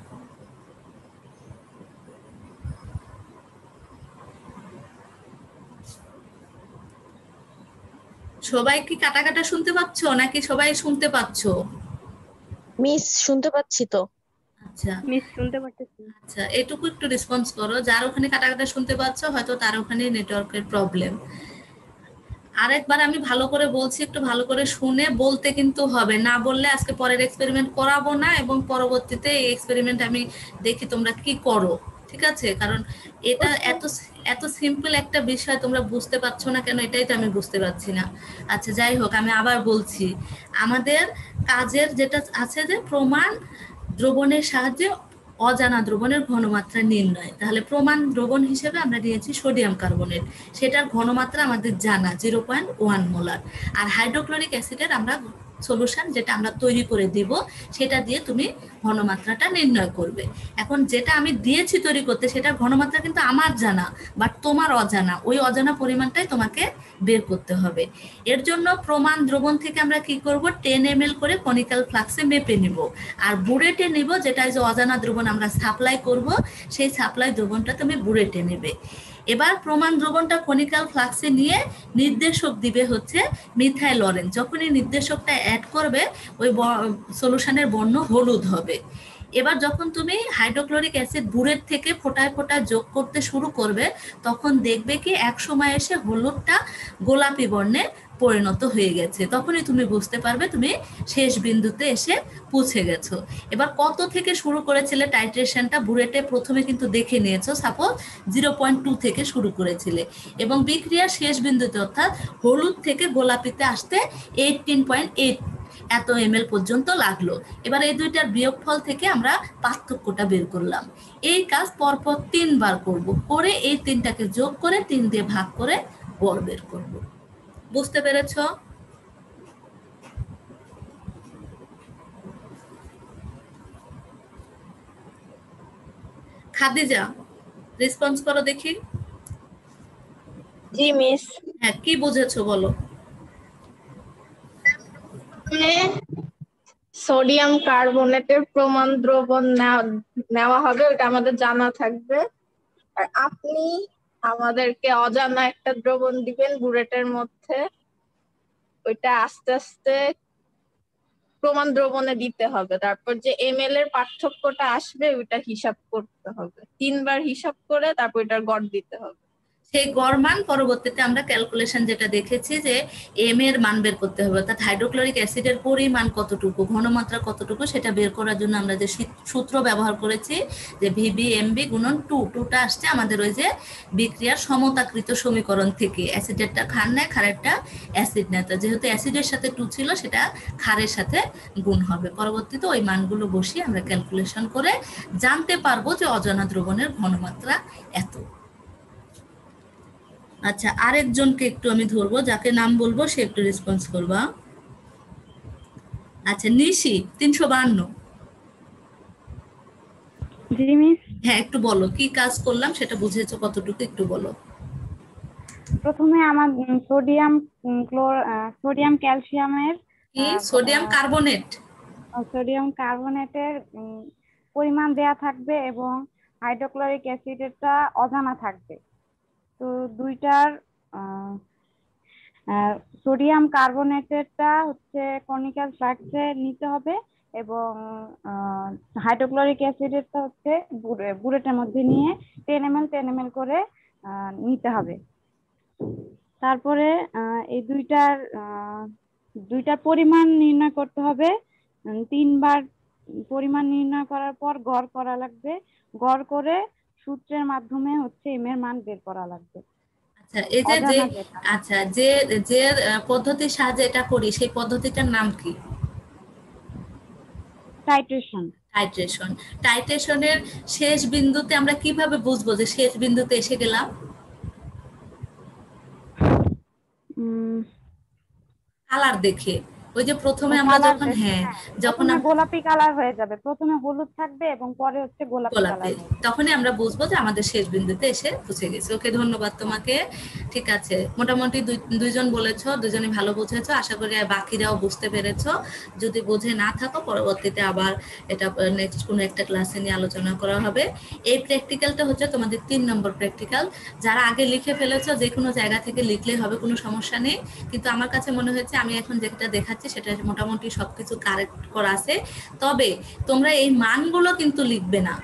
সবাই কি কাটা কাটা শুনতে পাচ্ছ নাকি সবাই শুনতে পাচ্ছ? মিস শুনতে পাচ্ছি তো। আচ্ছা মিস শুনতে পাচ্ছি। আচ্ছা, এটুকু একটু রেসপন্স করো, যার ওখানে কাটা কাটা শুনতে পাচ্ছ হয়তো তার ওখানে নেটওয়ার্কের প্রবলেম। আরেকবার আমি ভালো করে বলছি, একটু ভালো করে শুনে বলতে কিন্তু হবে, না বললে আজকে পরের এক্সপেরিমেন্ট করাবো না, এবং পরবর্তীতে এই এক্সপেরিমেন্ট আমি দেখি তোমরা কি করো, ঠিক আছে? কারণ এটা এত এত সিম্পল একটা বিষয় তোমরা বুঝতে পারছো না কেন, এটাই তো আমি বুঝতে পারছি না। আচ্ছা যাই হোক, আমি আবার বলছি, আমাদের কাজের যেটা আছে যে প্রমাণ দ্রবণের সাহায্যে অজানা দ্রবণের ঘনমাত্রা নির্ণয়। তাহলে প্রমাণ দ্রবণ হিসেবে আমরা নিয়েছি সোডিয়াম কার্বনেট, সেটার ঘনমাত্রা আমাদের জানা জিরো পয়েন্ট ওয়ান মোলার। আর হাইড্রোক্লোরিক অ্যাসিডের আমরা সলিউশন যেটা আমরা তৈরি করে দিব সেটা দিয়ে তুমি ঘনমাত্রাটা নির্ণয় করবে। এখন যেটা আমি দিয়েছি তৈরি করতে সেটার ঘনমাত্রা কিন্তু আমার জানা, বাট তোমার অজানা, ওই অজানা পরিমাণটাই তোমাকে বের করতে হবে। এর জন্য প্রমাণ দ্রবণ থেকে আমরা কি করব, টেন এম এল করে কনিক্যাল ফ্লাক্সে মেপে নিব, আর বুড়েটে নিব, যেটা যে অজানা দ্রবণ আমরা সাপ্লাই করব সেই সাপ্লাই দ্রবণটা তুমি বুড়েটে নেবে। এবার প্রমাণ দ্রবণটা কনিক্যাল ফ্লাক্সে নিয়ে নির্দেশক দিবে হচ্ছে মিথাইল অরেঞ্জ। যখনই নির্দেশকটা অ্যাড করবে ওই সলিউশনের বর্ণ হলুদ হবে। এবার যখন তুমি হাইড্রোক্লোরিক অ্যাসিড বুড়ের থেকে ফোটায় ফোটায় যোগ করতে শুরু করবে তখন দেখবে কি এক সময় এসে হলুদটা গোলাপি বর্ণে পরিণত হয়ে গেছে, তখনই তুমি বুঝতে পারবে তুমি শেষ বিন্দুতে এসে পৌঁছে গেছো। এবার কত থেকে শুরু করেছিলে টাইট্রেশনটা বুলেটে প্রথমে কিন্তু দেখে নিয়েছো, সাপোজ জিরো পয়েন্ট টু থেকে শুরু করেছিলে এবং বিক্রিয়ার শেষ বিন্দুতে অর্থাৎ হলুদ থেকে গোলাপিতে আসতে এইটিন পয়েন্ট এইট এত এমএল পর্যন্ত লাগলো। এবার এই দুইটার বিয়োগফল থেকে আমরা পার্থক্যটা বের করলাম। এই কাজ পরপর তিনবার করব, করে এই তিনটাকে যোগ করে তিন দিয়ে ভাগ করে গড় বের করব। বুঝতে পেরেছ? খাদিজা রেসপন্স করো দেখি। জি মিস। হ্যাঁ, কি বুঝেছো বলো। সোডিয়াম কার্বনেটের প্রমাণ দ্রবণ নেওয়া হবে, ওটা আমাদের জানা থাকবে। আর আপনি আমাদেরকে অজানা একটা দ্রবণ দিবেন বুলেটের মধ্যে, ওইটা আস্তে আস্তে প্রমাণ দ্রবণে দিতে হবে। তারপর যে এমএল এর পার্থক্যটা আসবে ওইটা হিসাব করতে হবে, তিনবার হিসাব করে তারপর এটার গড় দিতে হবে। সেই গড় মান পরবর্তীতে আমরা ক্যালকুলেশন যেটা দেখেছি যে এম এর মান বের করতে হবে, অর্থাৎ হাইড্রোক্লোরিক অ্যাসিডের পরিমাণ কতটুকু, ঘনমাত্রা কতটুকু, সেটা বের করার জন্য আমরা যে সূত্র ব্যবহার করেছি যে ভিবি এমবি গুণন টু, টুটা আসছে আমাদের ওই যে বিক্রিয়ার সমতাকৃত সমীকরণ থেকে। অ্যাসিডেরটা ক্ষার নেয়, ক্ষারেরটা অ্যাসিড নেয়, যেহেতু অ্যাসিডের সাথে টু ছিল সেটা ক্ষারের সাথে গুণ হবে। পরবর্তীতে ওই মানগুলো বসিয়ে আমরা ক্যালকুলেশন করে জানতে পারবো যে অজানা দ্রবণের ঘনমাত্রা এত। আচ্ছা, আরেকজনকে একটু আমি ধরবো, যাকে নাম বলবো সে একটু রেসপন্স করবা। আচ্ছা, নিশি তিনশো বান্ন। জি মিস। হ্যাঁ, একটু বলো কি কাজ করলাম সেটা বুঝেছো কতটুকু একটু বলো। প্রথমে আমার সোডিয়াম ক্লোর সোডিয়াম ক্যালসিয়ামের কি সোডিয়াম কার্বনেট সোডিয়াম কার্বনেটের পরিমাণ দেয়া থাকবে এবং হাইড্রোক্লোরিক অ্যাসিডেরটা অজানা থাকবে। তো দুইটার সোডিয়াম কার্বনেটেরটা হচ্ছে কনিক্যাল স্ট্রাকচারে নিতে হবে এবং হাইড্রোক্লোরিক অ্যাসিডেরটা হচ্ছে বুলেটের মধ্যে নিয়ে ten M L ten M L করে নিতে হবে। তারপরে এই দুইটার দুইটার পরিমাণ নির্ণয় করতে হবে। তিনবার পরিমাণ নির্ণয় করার পর গড় করা লাগবে, গড় করে সূত্রের মাধ্যমে হচ্ছে এম এর মান বের করা লাগবে। আচ্ছা, এই যে যে আচ্ছা যে যে পদ্ধতির সাহায্যে এটা করি সেই পদ্ধতিটার নাম কি? টাইট্রেশন। টাইট্রেশন। টাইট্রেশনের শেষ বিন্দুতে আমরা কিভাবে বুঝবো যে শেষ বিন্দুতে এসে গেলাম? কালার দেখে। ওই যে প্রথমে আমরা যখন হ্যাঁ যখন গোলাপি কালার হয়ে যাবে, প্রথমে হলুদ থাকবে এবং পরে হচ্ছে গোলাপি কালার, তখনই আমরা বুঝবো যে আমাদের শেষ বিন্দুতে এসে পৌঁছে গেছে। ওকে, ধন্যবাদ তোমাকে। ঠিক আছে, মোটামুটি দুইজন বলেছো, দুজনে ভালো বুঝেছো। আশা করি বাকিরাও বুঝতে পেরেছো। যদি বুঝে না থাকো পরবর্তীতে আবার এটা নেক্সট কোনো একটা ক্লাসে নিয়ে আলোচনা করা হবে। এই প্র্যাকটিক্যালটা হচ্ছে তোমাদের তিন নম্বর প্র্যাকটিক্যাল। যারা আগে লিখে ফেলেছো যে কোনো জায়গা থেকে লিখলেই হবে, কোনো সমস্যা নেই। কিন্তু আমার কাছে মনে হয়েছে আমি এখন যেটা দেখাচ্ছি সেটা মোটামুটি সবকিছু কারেক্ট করা আছে। তবে তোমরা এই মানগুলো কিন্তু লিখবে না,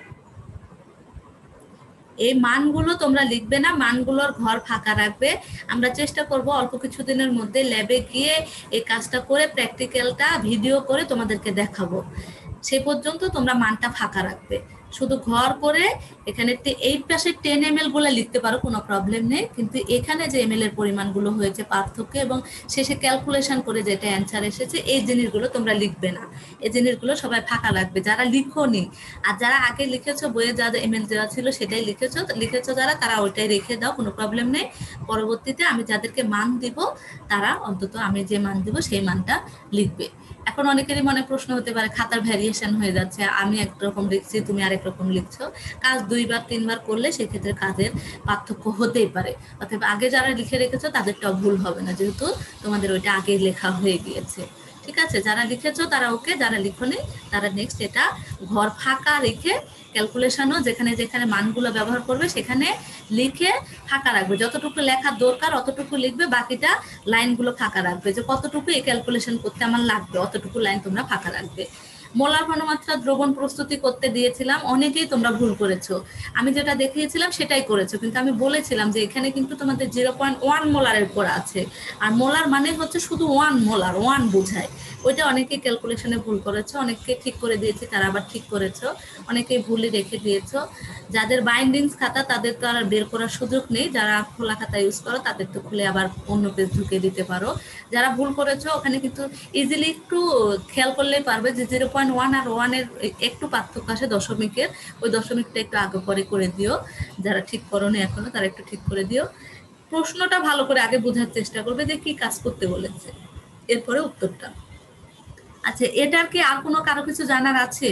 এই মানগুলো তোমরা লিখবে না, মানগুলোর ঘর ফাঁকা রাখবে। আমরা চেষ্টা করব অল্প কিছুদিনের মধ্যে ল্যাবে গিয়ে এই কাজটা করে প্র্যাকটিক্যালটা ভিডিও করে তোমাদেরকে দেখাবো। সে পর্যন্ত তোমরা মানটা ফাঁকা রাখবে, শুধু ঘর করে এখানে এই পাশে টেন এম এল গুলো লিখতে পারো, কোনো প্রবলেম নেই। কিন্তু এখানে যে এম এল এর পরিমাণগুলো হয়েছে পার্থক্য এবং শেষে ক্যালকুলেশন করে যেটা অ্যান্সার এসেছে এই জিনিসগুলো তোমরা লিখবে না, এই জিনিসগুলো সবাই ফাঁকা রাখবে যারা লিখোনি। আর যারা আগে লিখেছো বইয়ে যা এম এল দেওয়া ছিল সেটাই লিখেছো লিখেছো যারা, তারা ওইটাই রেখে দাও, কোনো প্রবলেম নেই। পরবর্তীতে আমি যাদেরকে মান দিব তারা অন্তত আমি যে মান দিব সেই মানটা লিখবে। এখন অনেকেরই মনে প্রশ্ন হতে পারে খাতার ভ্যারিয়েশন হয়ে যাচ্ছে, আমি একরকম লিখছি তুমি আরেক রকম লিখছো। কাজ দুইবার তিনবার করলে সেক্ষেত্রে কাজের পার্থক্য হতেই পারে। অথবা আগে যারা লিখে রেখেছো তাদেরটাও ভুল হবে না, যেহেতু তোমাদের ওইটা আগে লেখা হয়ে গিয়েছে। ঠিক আছে, যারা লিখেছো তারা ওকে, যারা লিখোনি তারা নেক্সট এটা ঘর ফাঁকা রেখে ক্যালকুলেশনও যেখানে যেখানে মানগুলো ব্যবহার করবে সেখানে লিখে ফাঁকা রাখবে। যতটুকু লেখার দরকার অতটুকু লিখবে, বাকিটা লাইনগুলো ফাঁকা রাখবে যে কতটুকু এই ক্যালকুলেশন করতে আমার লাগবে, অতটুকু লাইন তোমরা ফাঁকা রাখবে। মোলার ঘনমাত্রা দ্রবণ প্রস্তুতি করতে দিয়েছিলাম, অনেকেই তোমরা ভুল করেছো। আমি যেটা দেখিয়েছিলাম সেটাই করেছো, কিন্তু আমি বলেছিলাম যে এখানে কিন্তু তোমাদের জিরো পয়েন্ট ওয়ান মোলারের করা আছে, আর মোলার মানে হচ্ছে শুধু ওয়ান মোলার, ওয়ান বোঝায়। ওইটা অনেকেই ক্যালকুলেশনে ভুল করেছো, অনেককে ঠিক করে দিয়েছি, তারা আবার ঠিক করেছো, অনেকেই ভুলই রেখে দিয়েছো। যাদের বাইন্ডিংস খাতা তাদের তো আর বের করার সুযোগ নেই, যারা খোলা খাতা ইউজ করো তাদের তো খুলে আবার অন্য পেজ ঢুকে দিতে পারো। যারা ভুল করেছো ওখানে কিন্তু ইজিলি একটু খেয়াল করলেই পারবে যে জিরো পয়েন্ট ওয়ান আর ওয়ানের একটু পার্থক্য আসে দশমিকের, ওই দশমিকটা একটু আগে পরে করে দিও। যারা ঠিক করো না এখনো তারা একটু ঠিক করে দিও। প্রশ্নটা ভালো করে আগে বোঝার চেষ্টা করবে যে কি কাজ করতে বলেছে, এরপরে উত্তরটা। আচ্ছা, এটার কি আর কোনো কারো কিছু জানার আছে?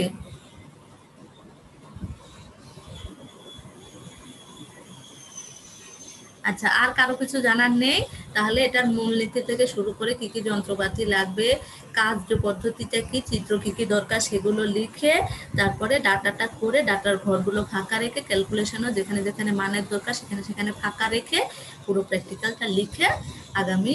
আচ্ছা, আর কারো কিছু জানার নেই? তাহলে এটার মূলনীতি থেকে শুরু করে কি কি যন্ত্রপাতি লাগবে, কার্য পদ্ধতিটা কি, চিত্র কি কি দরকার সেগুলো লিখে তারপরে ডাটাটা করে ডাটার ঘরগুলো ফাঁকা রেখে ক্যালকুলেশনও যেখানে যেখানে মানের দরকার সেখানে সেখানে ফাঁকা রেখে পুরো প্র্যাকটিক্যালটা লিখে আগামী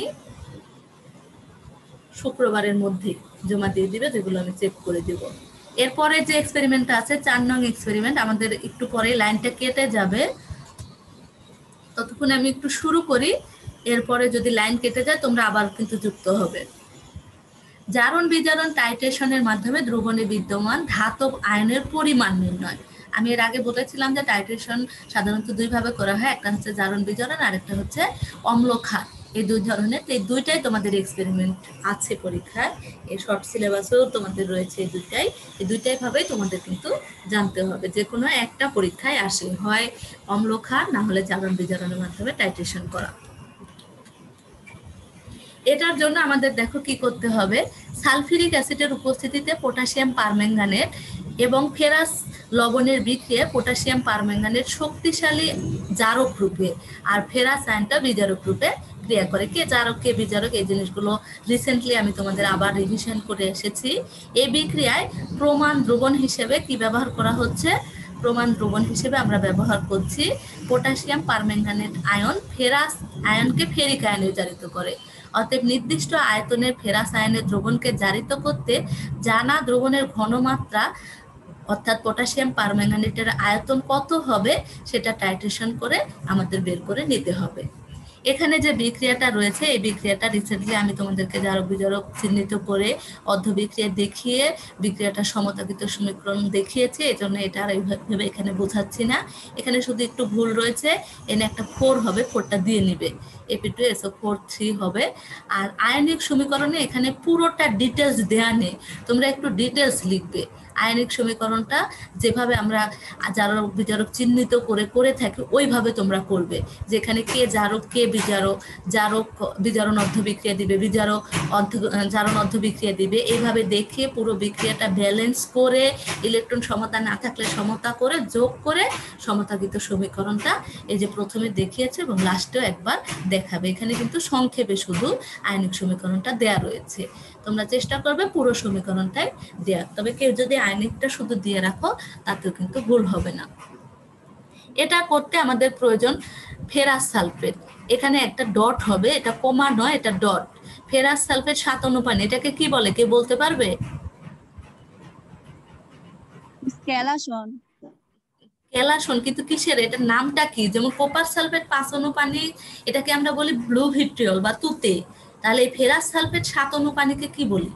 শুক্রবারের মধ্যে জমা দিয়ে দিবে, যেগুলো আমি চেক করে দিব। এরপরে যে এক্সপেরিমেন্টটা আছে চার নং এক্সপেরিমেন্ট, আমাদের একটু পরে লাইনটা কেটে যাবে, ততক্ষণ আমি একটু শুরু করি, এরপরে যদি লাইন কেটে যায় তোমরা আবার কিন্তু যুক্ত হবে। জারণ বিজারণ টাইট্রেশনের মাধ্যমে দ্রবণে বিদ্যমান ধাতব আয়নের পরিমাণ নির্ণয়। আমি এর আগে বলেছিলাম যে টাইট্রেশন সাধারণত দুই ভাবে করা হয়, একটা হচ্ছে জারণ বিজারণ আর একটা হচ্ছে অম্ল ক্ষার। এই দুই ধরনের, এই দুইটাই তোমাদের এক্সপেরিমেন্ট আছে পরীক্ষায়, এই শর্ট সিলেবাসেও তোমাদের রয়েছে এই দুইটাই। এই দুইটাই ভাবেই তোমাদের কিন্তু জানতে হবে, যে কোনো একটা পরীক্ষায় আসে, হয় অম্ল ক্ষার না হলে জারণ বিজারণের মাধ্যমে টাইট্রেশন করা। এটার জন্য আমাদের দেখো কি করতে হবে, সালফিউরিক অ্যাসিডের উপস্থিতিতে পটাশিয়াম পারম্যাঙ্গানেট এবং ফেরাস লবণের বিক্রিয়া পটাশিয়াম পারম্যাঙ্গানেট শক্তিশালী জারক রূপে আর ফেরাস আয়নটা বিজারক রূপে ক্রিয়া করে। কে জারক কে বিজারক এই জিনিসগুলো রিসেন্টলি আমি তোমাদের আবার রিভিশন করে এসেছি। এই বিক্রিয়ায় প্রমাণ দ্রবণ হিসেবে কি ব্যবহার করা হচ্ছে, প্রমাণ দ্রবণ হিসেবে আমরা ব্যবহার করছি পটাশিয়াম পারম্যাঙ্গানেট আয়ন ফেরাস আয়নকে ফেরিক আয়নে জারিত করে। অতএব নির্দিষ্ট আয়তনের ফেরাস আয়নের দ্রবণকে জারিত করতে জানা দ্রবণের ঘনমাত্রা অর্থাৎ পটাশিয়াম পারম্যাঙ্গানেটের আয়তন কত হবে সেটা টাইট্রেশন করে আমাদের বের করে নিতে হবে। এখানে যে বিক্রিয়াটা রয়েছে এই বিক্রিয়াটা রিসেন্টলি আমি তোমাদেরকে জারক বিজারক চিহ্নিত করে অর্ধ বিক্রিয়া দেখিয়ে বিক্রিয়াটা সমতাকৃত সমীকরণ দেখিয়েছে, এই জন্য এটা আর এইভাবে এখানে বোঝাচ্ছি না। এখানে শুধু একটু ভুল রয়েছে, এনে একটা ফোর হবে, ফোরটা দিয়ে নিবে, এপি টু এসও ফোর থ্রি হবে। আর আয়নিক সমীকরণে এখানে পুরোটা ডিটেলস দেয়া নেই, তোমরা একটু ডিটেলস লিখবে। আয়নিক সমীকরণটা যেভাবে আমরা জারক বিজারক চিহ্নিত করে করে থাকি ওইভাবে তোমরা করবে, যেখানে কে জারক কে বিজারক, জারক বিজারণ অর্ধ বিক্রিয়া দিবে, বিজারক অর্ধ জারণ অর্ধ বিক্রিয়া দিবে, এইভাবে দেখে পুরো বিক্রিয়াটা ব্যালেন্স করে ইলেকট্রন সমতা না থাকলে সমতা করে যোগ করে সমতাকৃত সমীকরণটা এই যে প্রথমে দেখিয়েছে এবং লাস্টেও একবার দেখাবে। এখানে কিন্তু সংক্ষেপে শুধু আয়নিক সমীকরণটা দেয়া রয়েছে, তোমরা চেষ্টা করবে পুরো সমীকরণটাই দেয়া, তবে কেউ যদি আয়নিকটা শুধু দিয়ে রাখো তাতেও কিন্তু ভুল হবে না। এটা করতে আমাদের প্রয়োজন ফেরাস সালফেট, এখানে একটা ডট হবে, এটা কমা নয় এটা ডট। ফেরাস সালফেট সাত অনুপান, এটাকে কি বলে কে বলতে পারবে? ক্যালাসন। ক্যালাসন, কিন্তু কিসের, এটার নামটা কি? যেমন কপার সালফেট পাঁচ অনুপানি, এটাকে আমরা বলি ব্লু ভিট্রিয়ল বা তুতে, তাহলে এই ফেরাস সালফেট সাত অনুপানিকে কি বলি?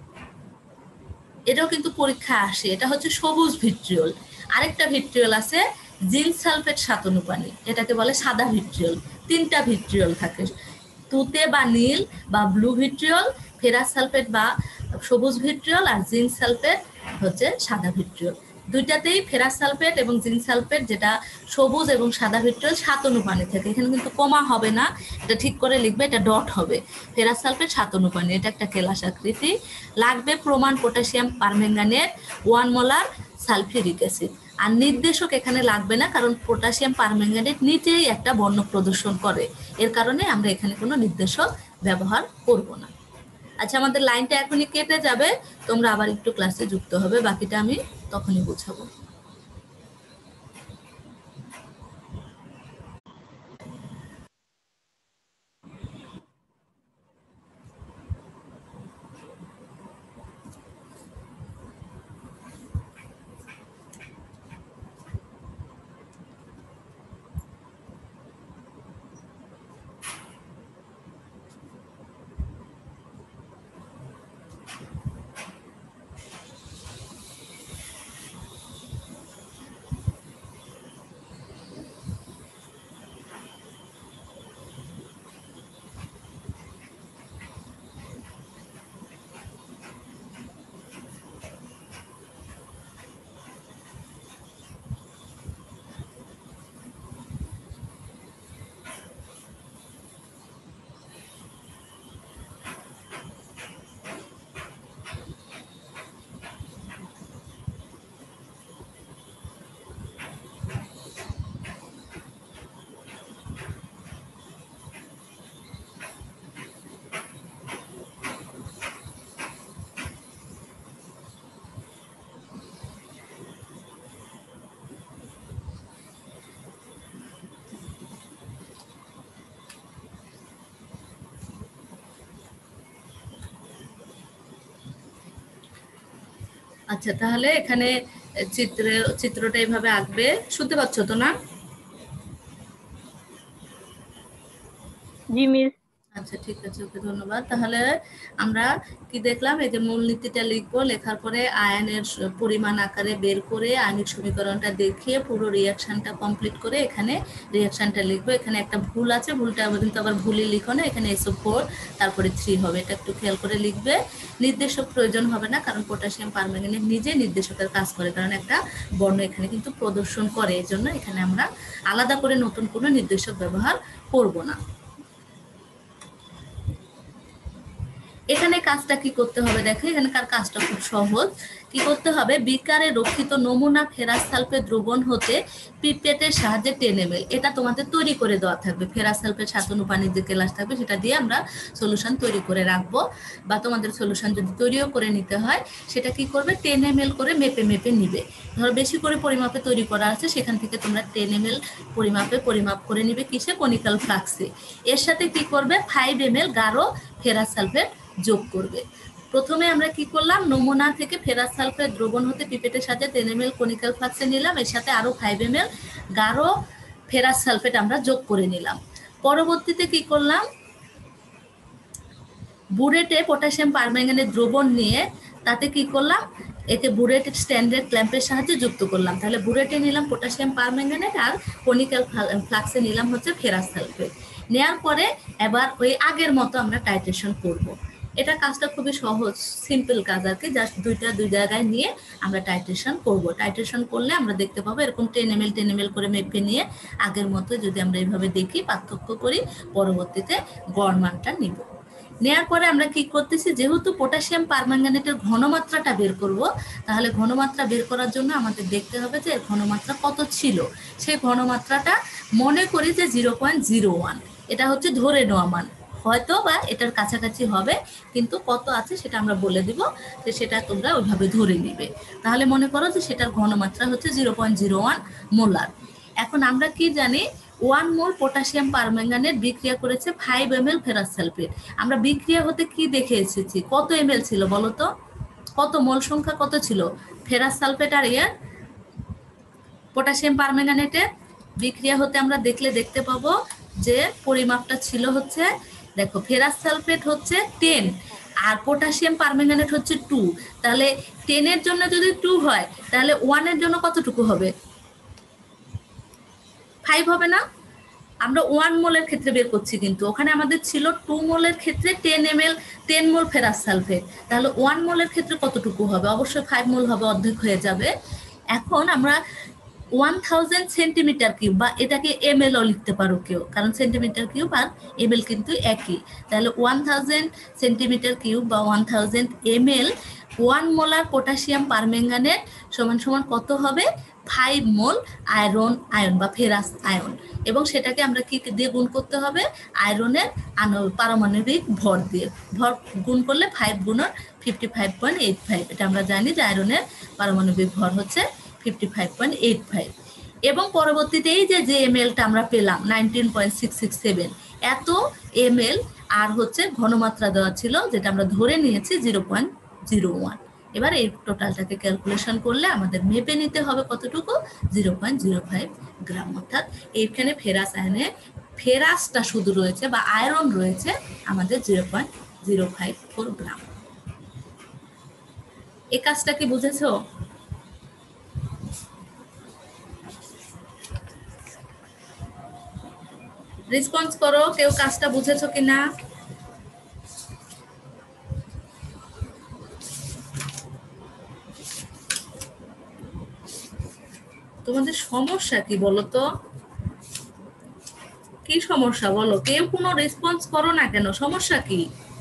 এটাও কিন্তু পরীক্ষা আসে, এটা হচ্ছে সবুজ ভিট্রিয়ল। আরেকটা ভিট্রিয়ল আছে জিঙ্ক সালফেট সাত অনুপানি, এটাকে বলে সাদা ভিট্রিয়ল। তিনটা ভিট্রিয়ল থাকে, তুতে বা নীল বা ব্লু ভিট্রিয়ল, ফেরাস সালফেট বা সবুজ ভিট্রিয়ল, আর জিঙ্ক সালফেট হচ্ছে সাদা ভিট্রিয়ল। দুইটাতেই ফেরাস সালফেট এবং জিঙ্ক সালফেট যেটা সবুজ এবং সাদা ভিট্রিয়ল সাত অনুপানি থাকে, এখানে কিন্তু কমা হবে না, এটা ঠিক করে লিখবে, এটা ডট হবে। ফেরাস সালফেট সাত অনুপানি, এটা একটা কেলাস আকৃতি। লাগবে প্রমাণ potassium permanganate one molar sulphuric acid, আর নির্দেশক এখানে লাগবে না কারণ পটাশিয়াম পারম্যাঙ্গানেট নিচেই একটা বর্ণ প্রদর্শন করে, এর কারণে আমরা এখানে কোনো নির্দেশক ব্যবহার করব না। আচ্ছা, আমাদের লাইনটা এখনই কেটে যাবে, তোমরা আবার একটু ক্লাসে যুক্ত হবে, বাকিটা আমি তখনই বোঝাবো। আচ্ছা, তাহলে এখানে চিত্রে চিত্রটা এইভাবে আঁকবে। শুনতে পাচ্ছ তো না? জি মিস। আচ্ছা ঠিক আছে, ওকে ধন্যবাদ। তাহলে আমরা কি দেখলাম, এই যে মূলনীতিটা লিখবো, লেখার পরে আয়নের পরিমাণ আকারে বের করে আয়নিক সমীকরণটা দেখিয়ে পুরো রিয়াকশনটা কমপ্লিট করে এখানে রিয়াকশনটা লিখবো। এখানে একটা ভুল আছে, ভুলটা কিন্তু আবার ভুলই লিখো না, এখানে এসও ফোর তারপরে থ্রি হবে, এটা একটু খেয়াল করে লিখবে। নির্দেশক প্রয়োজন হবে না, কারণ পটাশিয়াম পারম্যাঙ্গানেট নিজে নির্দেশকের কাজ করে, কারণ একটা বর্ণ এখানে কিন্তু প্রদর্শন করে, এই জন্য এখানে আমরা আলাদা করে নতুন কোনো নির্দেশক ব্যবহার করব না। এখানে কাজটা কি করতে হবে দেখো, এখানকার কাজটা খুব সহজ। কি করতে হবে, বিকারে রক্ষিত নমুনা ফেরাস সালফেট দ্রবণ হতে পিপেটের সাহায্যে টেনে নেবে। এটা তোমাদের তৈরি করে দেওয়া থাকবে, ফেরাস সালফেট সাত অনু পানির যে গ্লাস থাকবে সেটা দিয়ে আমরা সলিউশন তৈরি করে রাখবো, বা তোমাদের সলিউশন যদি তৈরিও করে নিতে হয় সেটা কি করবে, টেন এম এল করে মেপে মেপে নিবে। ধরো বেশি করে পরিমাপে তৈরি করা আছে, সেখান থেকে তোমরা টেন এম এল পরিমাপে পরিমাপ করে নিবে, কিসে, কনিক্যাল ফ্লাক্সে। এর সাথে কি করবে, ফাইভ এম এল গাঢ় ফেরাস সালফেট যোগ করবে। প্রথমে আমরা কি করলাম, নমুনা থেকে ফেরাস সালফেট দ্রবণ হতে পিপেটের সাথে টেন এম এল কনিক্যাল ফ্লাক্সে নিলাম, এর সাথে আরো ফাইভ এম এল গাঢ় ফেরাস সালফেট আমরা যোগ করে নিলাম। পরবর্তীতে কি করলাম, বুরেটে পটাশিয়াম পারম্যাঙ্গানেট দ্রবণ নিয়ে তাতে কি করলাম, এতে বুরেট স্ট্যান্ডার্ড ক্ল্যাম্পের সাহায্যে যুক্ত করলাম। তাহলে বুরেটে নিলাম পটাশিয়াম পারম্যাঙ্গানেট আর কনিক্যাল ফ্লাক্সে নিলাম হচ্ছে ফেরাস সালফেট। নেওয়ার পরে এবার ওই আগের মতো আমরা টাইট্রেশন করব। এটা কাজটা খুবই সহজ, সিম্পল কাজ আর কি, জাস্ট দুইটা দুই জায়গায় নিয়ে আমরা টাইট্রেশন করব। টাইট্রেশন করলে আমরা দেখতে পাবো এরকম ten M L ten M L করে মেপে নিয়ে আগের মতো যদি আমরা এইভাবে দেখি, পার্থক্য করি, পরবর্তীতে গড় মানটা নিব। নেওয়ার পরে আমরা কি করতেছি, যেহেতু পটাশিয়াম পারম্যাঙ্গানেটের ঘনমাত্রাটা বের করব, তাহলে ঘনমাত্রা বের করার জন্য আমাদের দেখতে হবে যে এর ঘনমাত্রা কত ছিল। সেই ঘনমাত্রাটা মনে করি যে জিরো পয়েন্ট জিরো ওয়ান, এটা হচ্ছে ধরে নেওয়া মান, হয়তো বা এটার কাছাকাছি হবে, কিন্তু কত আছে সেটা আমরা বলে দিব, যে সেটা তোমরা ওইভাবে ধরে নিবে। তাহলে মনে করো যে সেটার ঘনমাত্রা হচ্ছে zero point zero one molar. এখন আমরা কি জানি, ওয়ান মোল পটাশিয়াম পারম্যাঙ্গানেট বিক্রিয়া করেছে five M L ferrous sulphate. আমরা বিক্রিয়া হতে কি দেখে এসেছি, কত এম এল ছিল বলো তো, কত মোল সংখ্যা কত ছিল ফেরাস সালফেট আর এর পটাশিয়াম পারম্যাঙ্গানেটের বিক্রিয়া হতে আমরা দেখলে দেখতে পাবো যে পরিমাপটা ছিল হচ্ছে, দেখো ফেরাস সালফেট হচ্ছে টেন আর পটাশিয়াম পারম্যাঙ্গানেট হচ্ছে টু। তাহলে টেনের জন্য যদি টু হয় তাহলে ওয়ানের জন্য কতটুকু হবে, ফাইভ হবে না? আমরা ওয়ান মোলের ক্ষেত্রে বের করছি, কিন্তু ওখানে আমাদের ছিল টু মোলের ক্ষেত্রে ten M L ten mole ferrous sulphate, তাহলে ওয়ান মোলের ক্ষেত্রে কতটুকু হবে, অবশ্যই ফাইভ মোল হবে, অর্ধেক হয়ে যাবে। এখন আমরা ওয়ান থাউজেন্ড সেন্টিমিটার কিউব, বা এটাকে এম এলও লিখতে পারো কেউ, কারণ সেন্টিমিটার কিউব আর এম এল কিন্তু একই। তাহলে ওয়ান থাউজেন্ড সেন্টিমিটার কিউব বা one thousand M L one molar potassium permanganate সমান সমান কত হবে, ফাইভ মোল আয়রন আয়ন বা ফেরাস আয়ন। এবং সেটাকে আমরা কি দিয়ে গুণ করতে হবে, আয়রনের পারমাণবিক ভর দিয়ে, ভর গুণ করলে ফাইভ গুণন fifty five point eight five, এটা আমরা জানি যে আয়রনের পারমাণবিক ভর হচ্ছে fifty five point eight five. এবং পরবর্তীতে এই যে যে এম এলটা আমরা পেলাম nineteen point six six seven, এত এম এল আর হচ্ছে ঘনমাত্রা দেওয়া ছিল, যেটা আমরা ধরে নিয়েছি জিরো পয়েন্ট জিরো ওয়ান। এবার এই টোটালটাকে ক্যালকুলেশন করলে আমাদের মেপে নিতে হবে কতটুকু, zero point zero five gram. অর্থাৎ এইখানে ফেরাস আয়নে ফেরাসটা শুধু রয়েছে বা আয়রন রয়েছে আমাদের zero point zero five four gram. এই কাজটা কি বুঝেছো? রেসপন্স করো, কেউ কাজটা বুঝেছো কিনা? তোমাদের সমস্যা কি বলো তো, কি সমস্যা বলো? কেউ কোনো রেসপন্স করো না কেন, সমস্যা কি?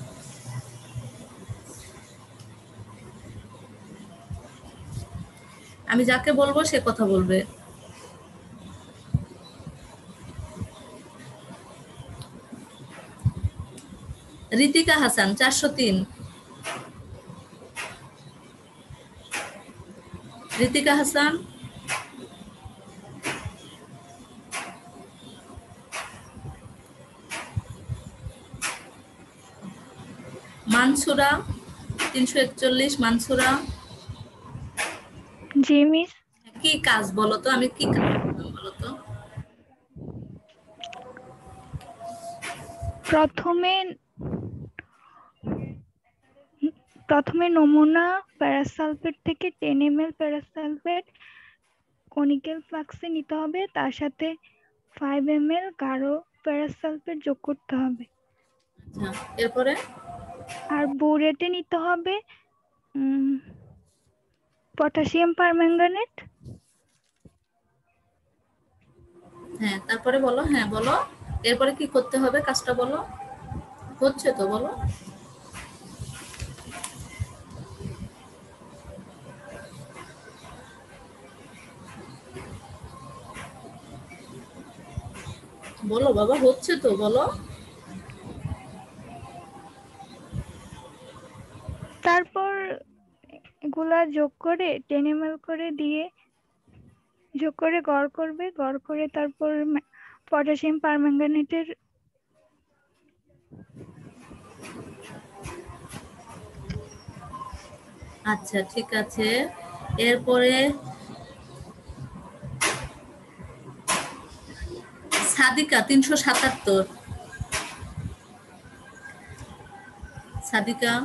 আমি যাকে বলবো সে কথা বলবে। ঋতিকা হাসান চারশো তিন, ঋতিকা হাসান। মানসুরা তিনশো একচল্লিশ, মানসুরা। জি মিস। কি কাজ বলো তো, আমি কি কাজ করলাম বলো তো? প্রথমে প্রথমে নমুনা প্যারাসালফেট থেকে টেন এম এল প্যারাসালফেট কনিক্যাল ফ্লাস্কে নিতে হবে, তার সাথে ফাইভ এম এল গাঢ় প্যারাসালফেট যোগ করতে হবে। আচ্ছা, এরপরে? আর বোরেটে নিতে হবে পটাশিয়াম পারম্যাঙ্গানেট। হ্যাঁ, তারপরে বলো। হ্যাঁ বলো, এরপরে কি করতে হবে, কাজটা বলো। হচ্ছে তো, বলো। বলো বাবা, হচ্ছে তো, বলো। তারপর এগুলা যোগ করে টেন এম এল করে দিয়ে যোগ করে গড় করবে, গড় করে তারপর পটাশিয়াম পারম্যাঙ্গানেটের আচ্ছা ঠিক আছে, এরপরে সাদিকা তিনশো সাতাত্তর। সাদিকা,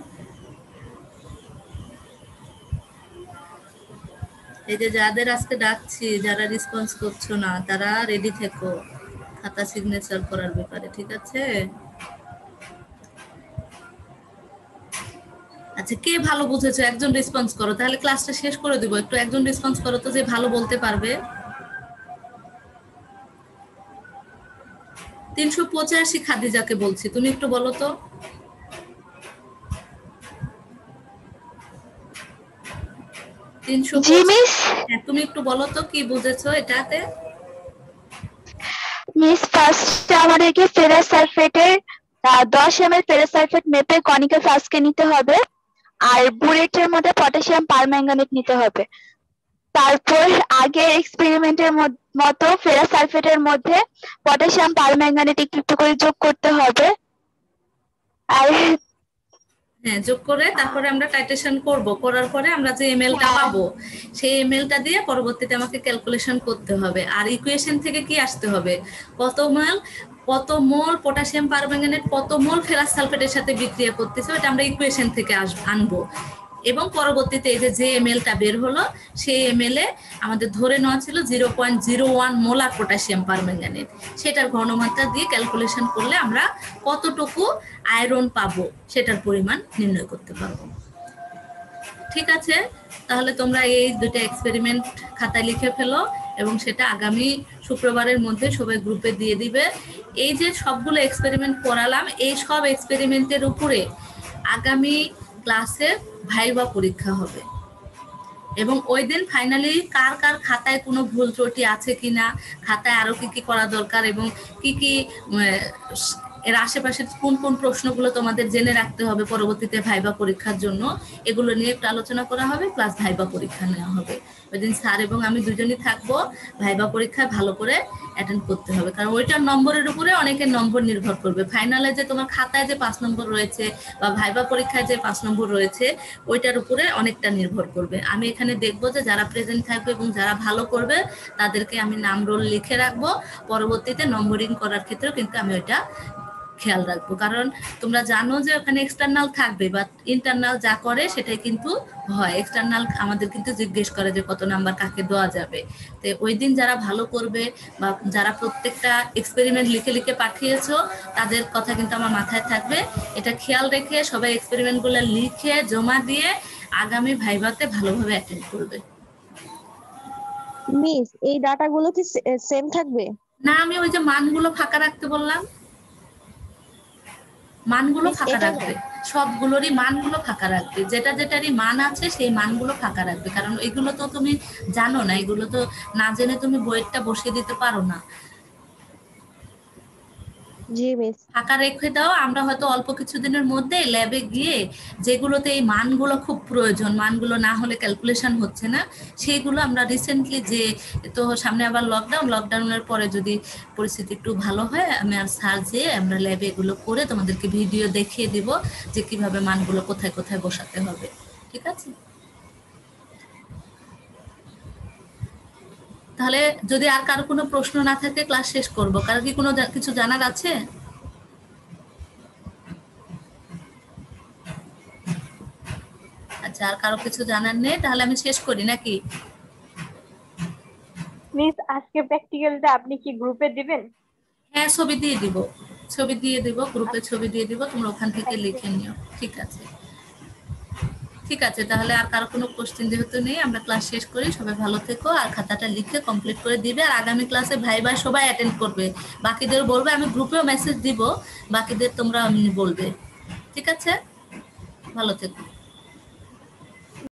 এই যে যাদের আজকে ডাকছি, যারা রেসপন্স করছো না তারা রেডি থেকো খাতা সিগনেচার করার ব্যাপারে, ঠিক আছে? আচ্ছা, কে ভালো বুঝেছো একজন রেসপন্স করো, তাহলে ক্লাসটা শেষ করে দিব। একটু একজন রেসপন্স করো তো যে ভালো বলতে পারবে। তিনশো পঁচাশি খাদিজাকে বলছি, তুমি একটু বলো তো। তিনশো হ্যাঁ, তুমি একটু বলো তো কি বুঝেছো এটাতে। মিস ফার্স্টে আমাদেরকে ফেরাস সালফেটের দশ এম এল ফেরাস সালফেট মেপে কনিক্যাল ফ্লাস্কে নিতে হবে, আর বুলেটের মধ্যে পটাশিয়াম পারম্যাঙ্গানেট নিতে হবে। তারপর আগে এক্সপেরিমেন্টের মতো ফেরাস সালফেটের মধ্যে পটাশিয়াম পারম্যাঙ্গানেট একটু একটু করে যোগ করতে হবে। আর হ্যাঁ, যোগ করে তারপরে আমরা টাইট্রেশন করব, করার পরে আমরা যে এমএলটা পাবো সেই এমএলটা দিয়ে পরবর্তীতে আমাকে ক্যালকুলেশন করতে হবে। আর ইকুয়েশন থেকে কি আসতে হবে, কত মোল কত মোল পটাশিয়াম পারম্যাঙ্গানেট কত মোল ফেরাস সালফেটের সাথে বিক্রিয়া করতেছে, এটা আমরা ইকুয়েশন থেকে আনবো। এবং পরবর্তীতে এই যে যে এমএলটা বের হলো সেই এমএলএ আমাদের ধরে নেওয়া ছিল zero point zero one molar potassium permanganate, সেটার ঘনমাত্রা দিয়ে ক্যালকুলেশন করলে আমরা কতটুকু আয়রন পাবো সেটার পরিমাণ নির্ণয় করতে পারবো। ঠিক আছে, তাহলে তোমরা এই দুটো এক্সপেরিমেন্ট খাতায় লিখে ফেলো এবং সেটা আগামী শুক্রবারের মধ্যে সবাই গ্রুপে দিয়ে দিবে। এই যে সবগুলো এক্সপেরিমেন্ট করালাম, এই সব এক্সপেরিমেন্টের উপরে আগামী ক্লাসে ভাইবা পরীক্ষা হবে এবং ওই দিন ফাইনালি কার কার খাতায় কোনো ভুল ত্রুটি আছে কিনা, খাতায় আরো কি কি করা দরকার এবং কি কি এর আশেপাশের কোন কোন প্রশ্নগুলো তোমাদের জেনে রাখতে হবে পরবর্তীতে ভাইবা পরীক্ষার জন্য, এগুলো নিয়ে একটু আলোচনা করা হবে, প্লাস ভাইবা পরীক্ষা নেওয়া হবে। ওই দিন স্যার এবং আমি দুজনই থাকবো। ভাইবা পরীক্ষায় ভালো করে অ্যাটেন্ড করতে হবে, কারণ ওইটার নম্বরের উপরে অনেকের নম্বর নির্ভর করবে। ফাইনালে যে তোমার খাতায় যে পাঁচ নম্বর রয়েছে বা ভাইবা পরীক্ষায় যে পাঁচ নম্বর রয়েছে ওইটার উপরে অনেকটা নির্ভর করবে। আমি এখানে দেখবো যে যারা প্রেজেন্ট থাকবে এবং যারা ভালো করবে তাদেরকে আমি নাম রোল লিখে রাখবো, পরবর্তীতে নম্বরিং করার ক্ষেত্রেও কিন্তু আমি ওইটা খেয়াল রাখবো। কারণ তোমরা জানো যে ওখানে এক্সটার্নাল থাকবে বা ইন্টারনাল যা করে সেটাই কিন্তু হয়। এক্সটার্নাল আমাদের কিন্তু জিজ্ঞেস করে যে কত নাম্বার কাকে দেওয়া যাবে। তো ওই দিন যারা ভালো করবে বা যারা প্রত্যেকটা এক্সপেরিমেন্ট লিখে লিখে পাঠিয়েছো তাদের কথা কিন্তু আমার মাথায় থাকবে। এটা খেয়াল রেখে সবাই এক্সপেরিমেন্টগুলো লিখে জমা দিয়ে আগামী ভাইভাতে ভালোভাবে অ্যাটেন্ড করবে। মিস এই ডাটাগুলো কি সেম থাকবে? না, আমি ওই যে মানগুলো ফাঁকা রাখতে বললাম, মানগুলো ফাঁকা রাখবে, সবগুলোরই মানগুলো ফাঁকা রাখবে, যেটা যেটারই মান আছে সেই মানগুলো ফাঁকা রাখবে। কারণ এগুলো তো তুমি জানো না, এগুলো তো না জেনে তুমি বইয়েরটা বসিয়ে দিতে পারো না। জি মিস। ফাঁকা রেখে দাও, আমরা হয়তো অল্প কিছুদিনের মধ্যে ল্যাবে গিয়ে যেগুলোতে এই মানগুলো খুব প্রয়োজন, মানগুলো না হলে ক্যালকুলেশন হচ্ছে না, সেইগুলো আমরা রিসেন্টলি যে তো সামনে আবার লকডাউন, লকডাউনের পরে যদি পরিস্থিতি একটু ভালো হয় আমি আর স্যার যেয়ে আমরা ল্যাবে এগুলো করে তোমাদেরকে ভিডিও দেখিয়ে দিব যে কিভাবে মানগুলো কোথায় কোথায় বসাতে হবে। ঠিক আছে? তাহলে যদি আর কারো কোনো প্রশ্ন না থাকে ক্লাস শেষ করব। কারো কি কোনো জা- কিছু জানার আছে? আচ্ছা, আর কারো কিছু জানার নেই, তাহলে আমি শেষ করি নাকি? মিস আজকে প্র্যাকটিক্যালটা আপনি কি গ্রুপে দিবেন? হ্যাঁ, ছবি দিয়ে দিব, ছবি দিয়ে দিব, গ্রুপে ছবি দিয়ে দিব, তোমরা ওখান থেকে লিখে নিও। ঠিক আছে, ঠিক আছে, তাহলে আর কারো কোনো কোশ্চেন যেহেতু নেই, আমরা ক্লাস শেষ করি। সবাই ভালো থেকো, আর খাতাটা লিখে কমপ্লিট করে দিবে। আর আগামী ক্লাসে ভাই ভাই সবাই অ্যাটেন্ড করবে, বাকিদের বলবে, আমি গ্রুপেও মেসেজ দিব, বাকিদের তোমরা বলবে। ঠিক আছে, ভালো থেকো।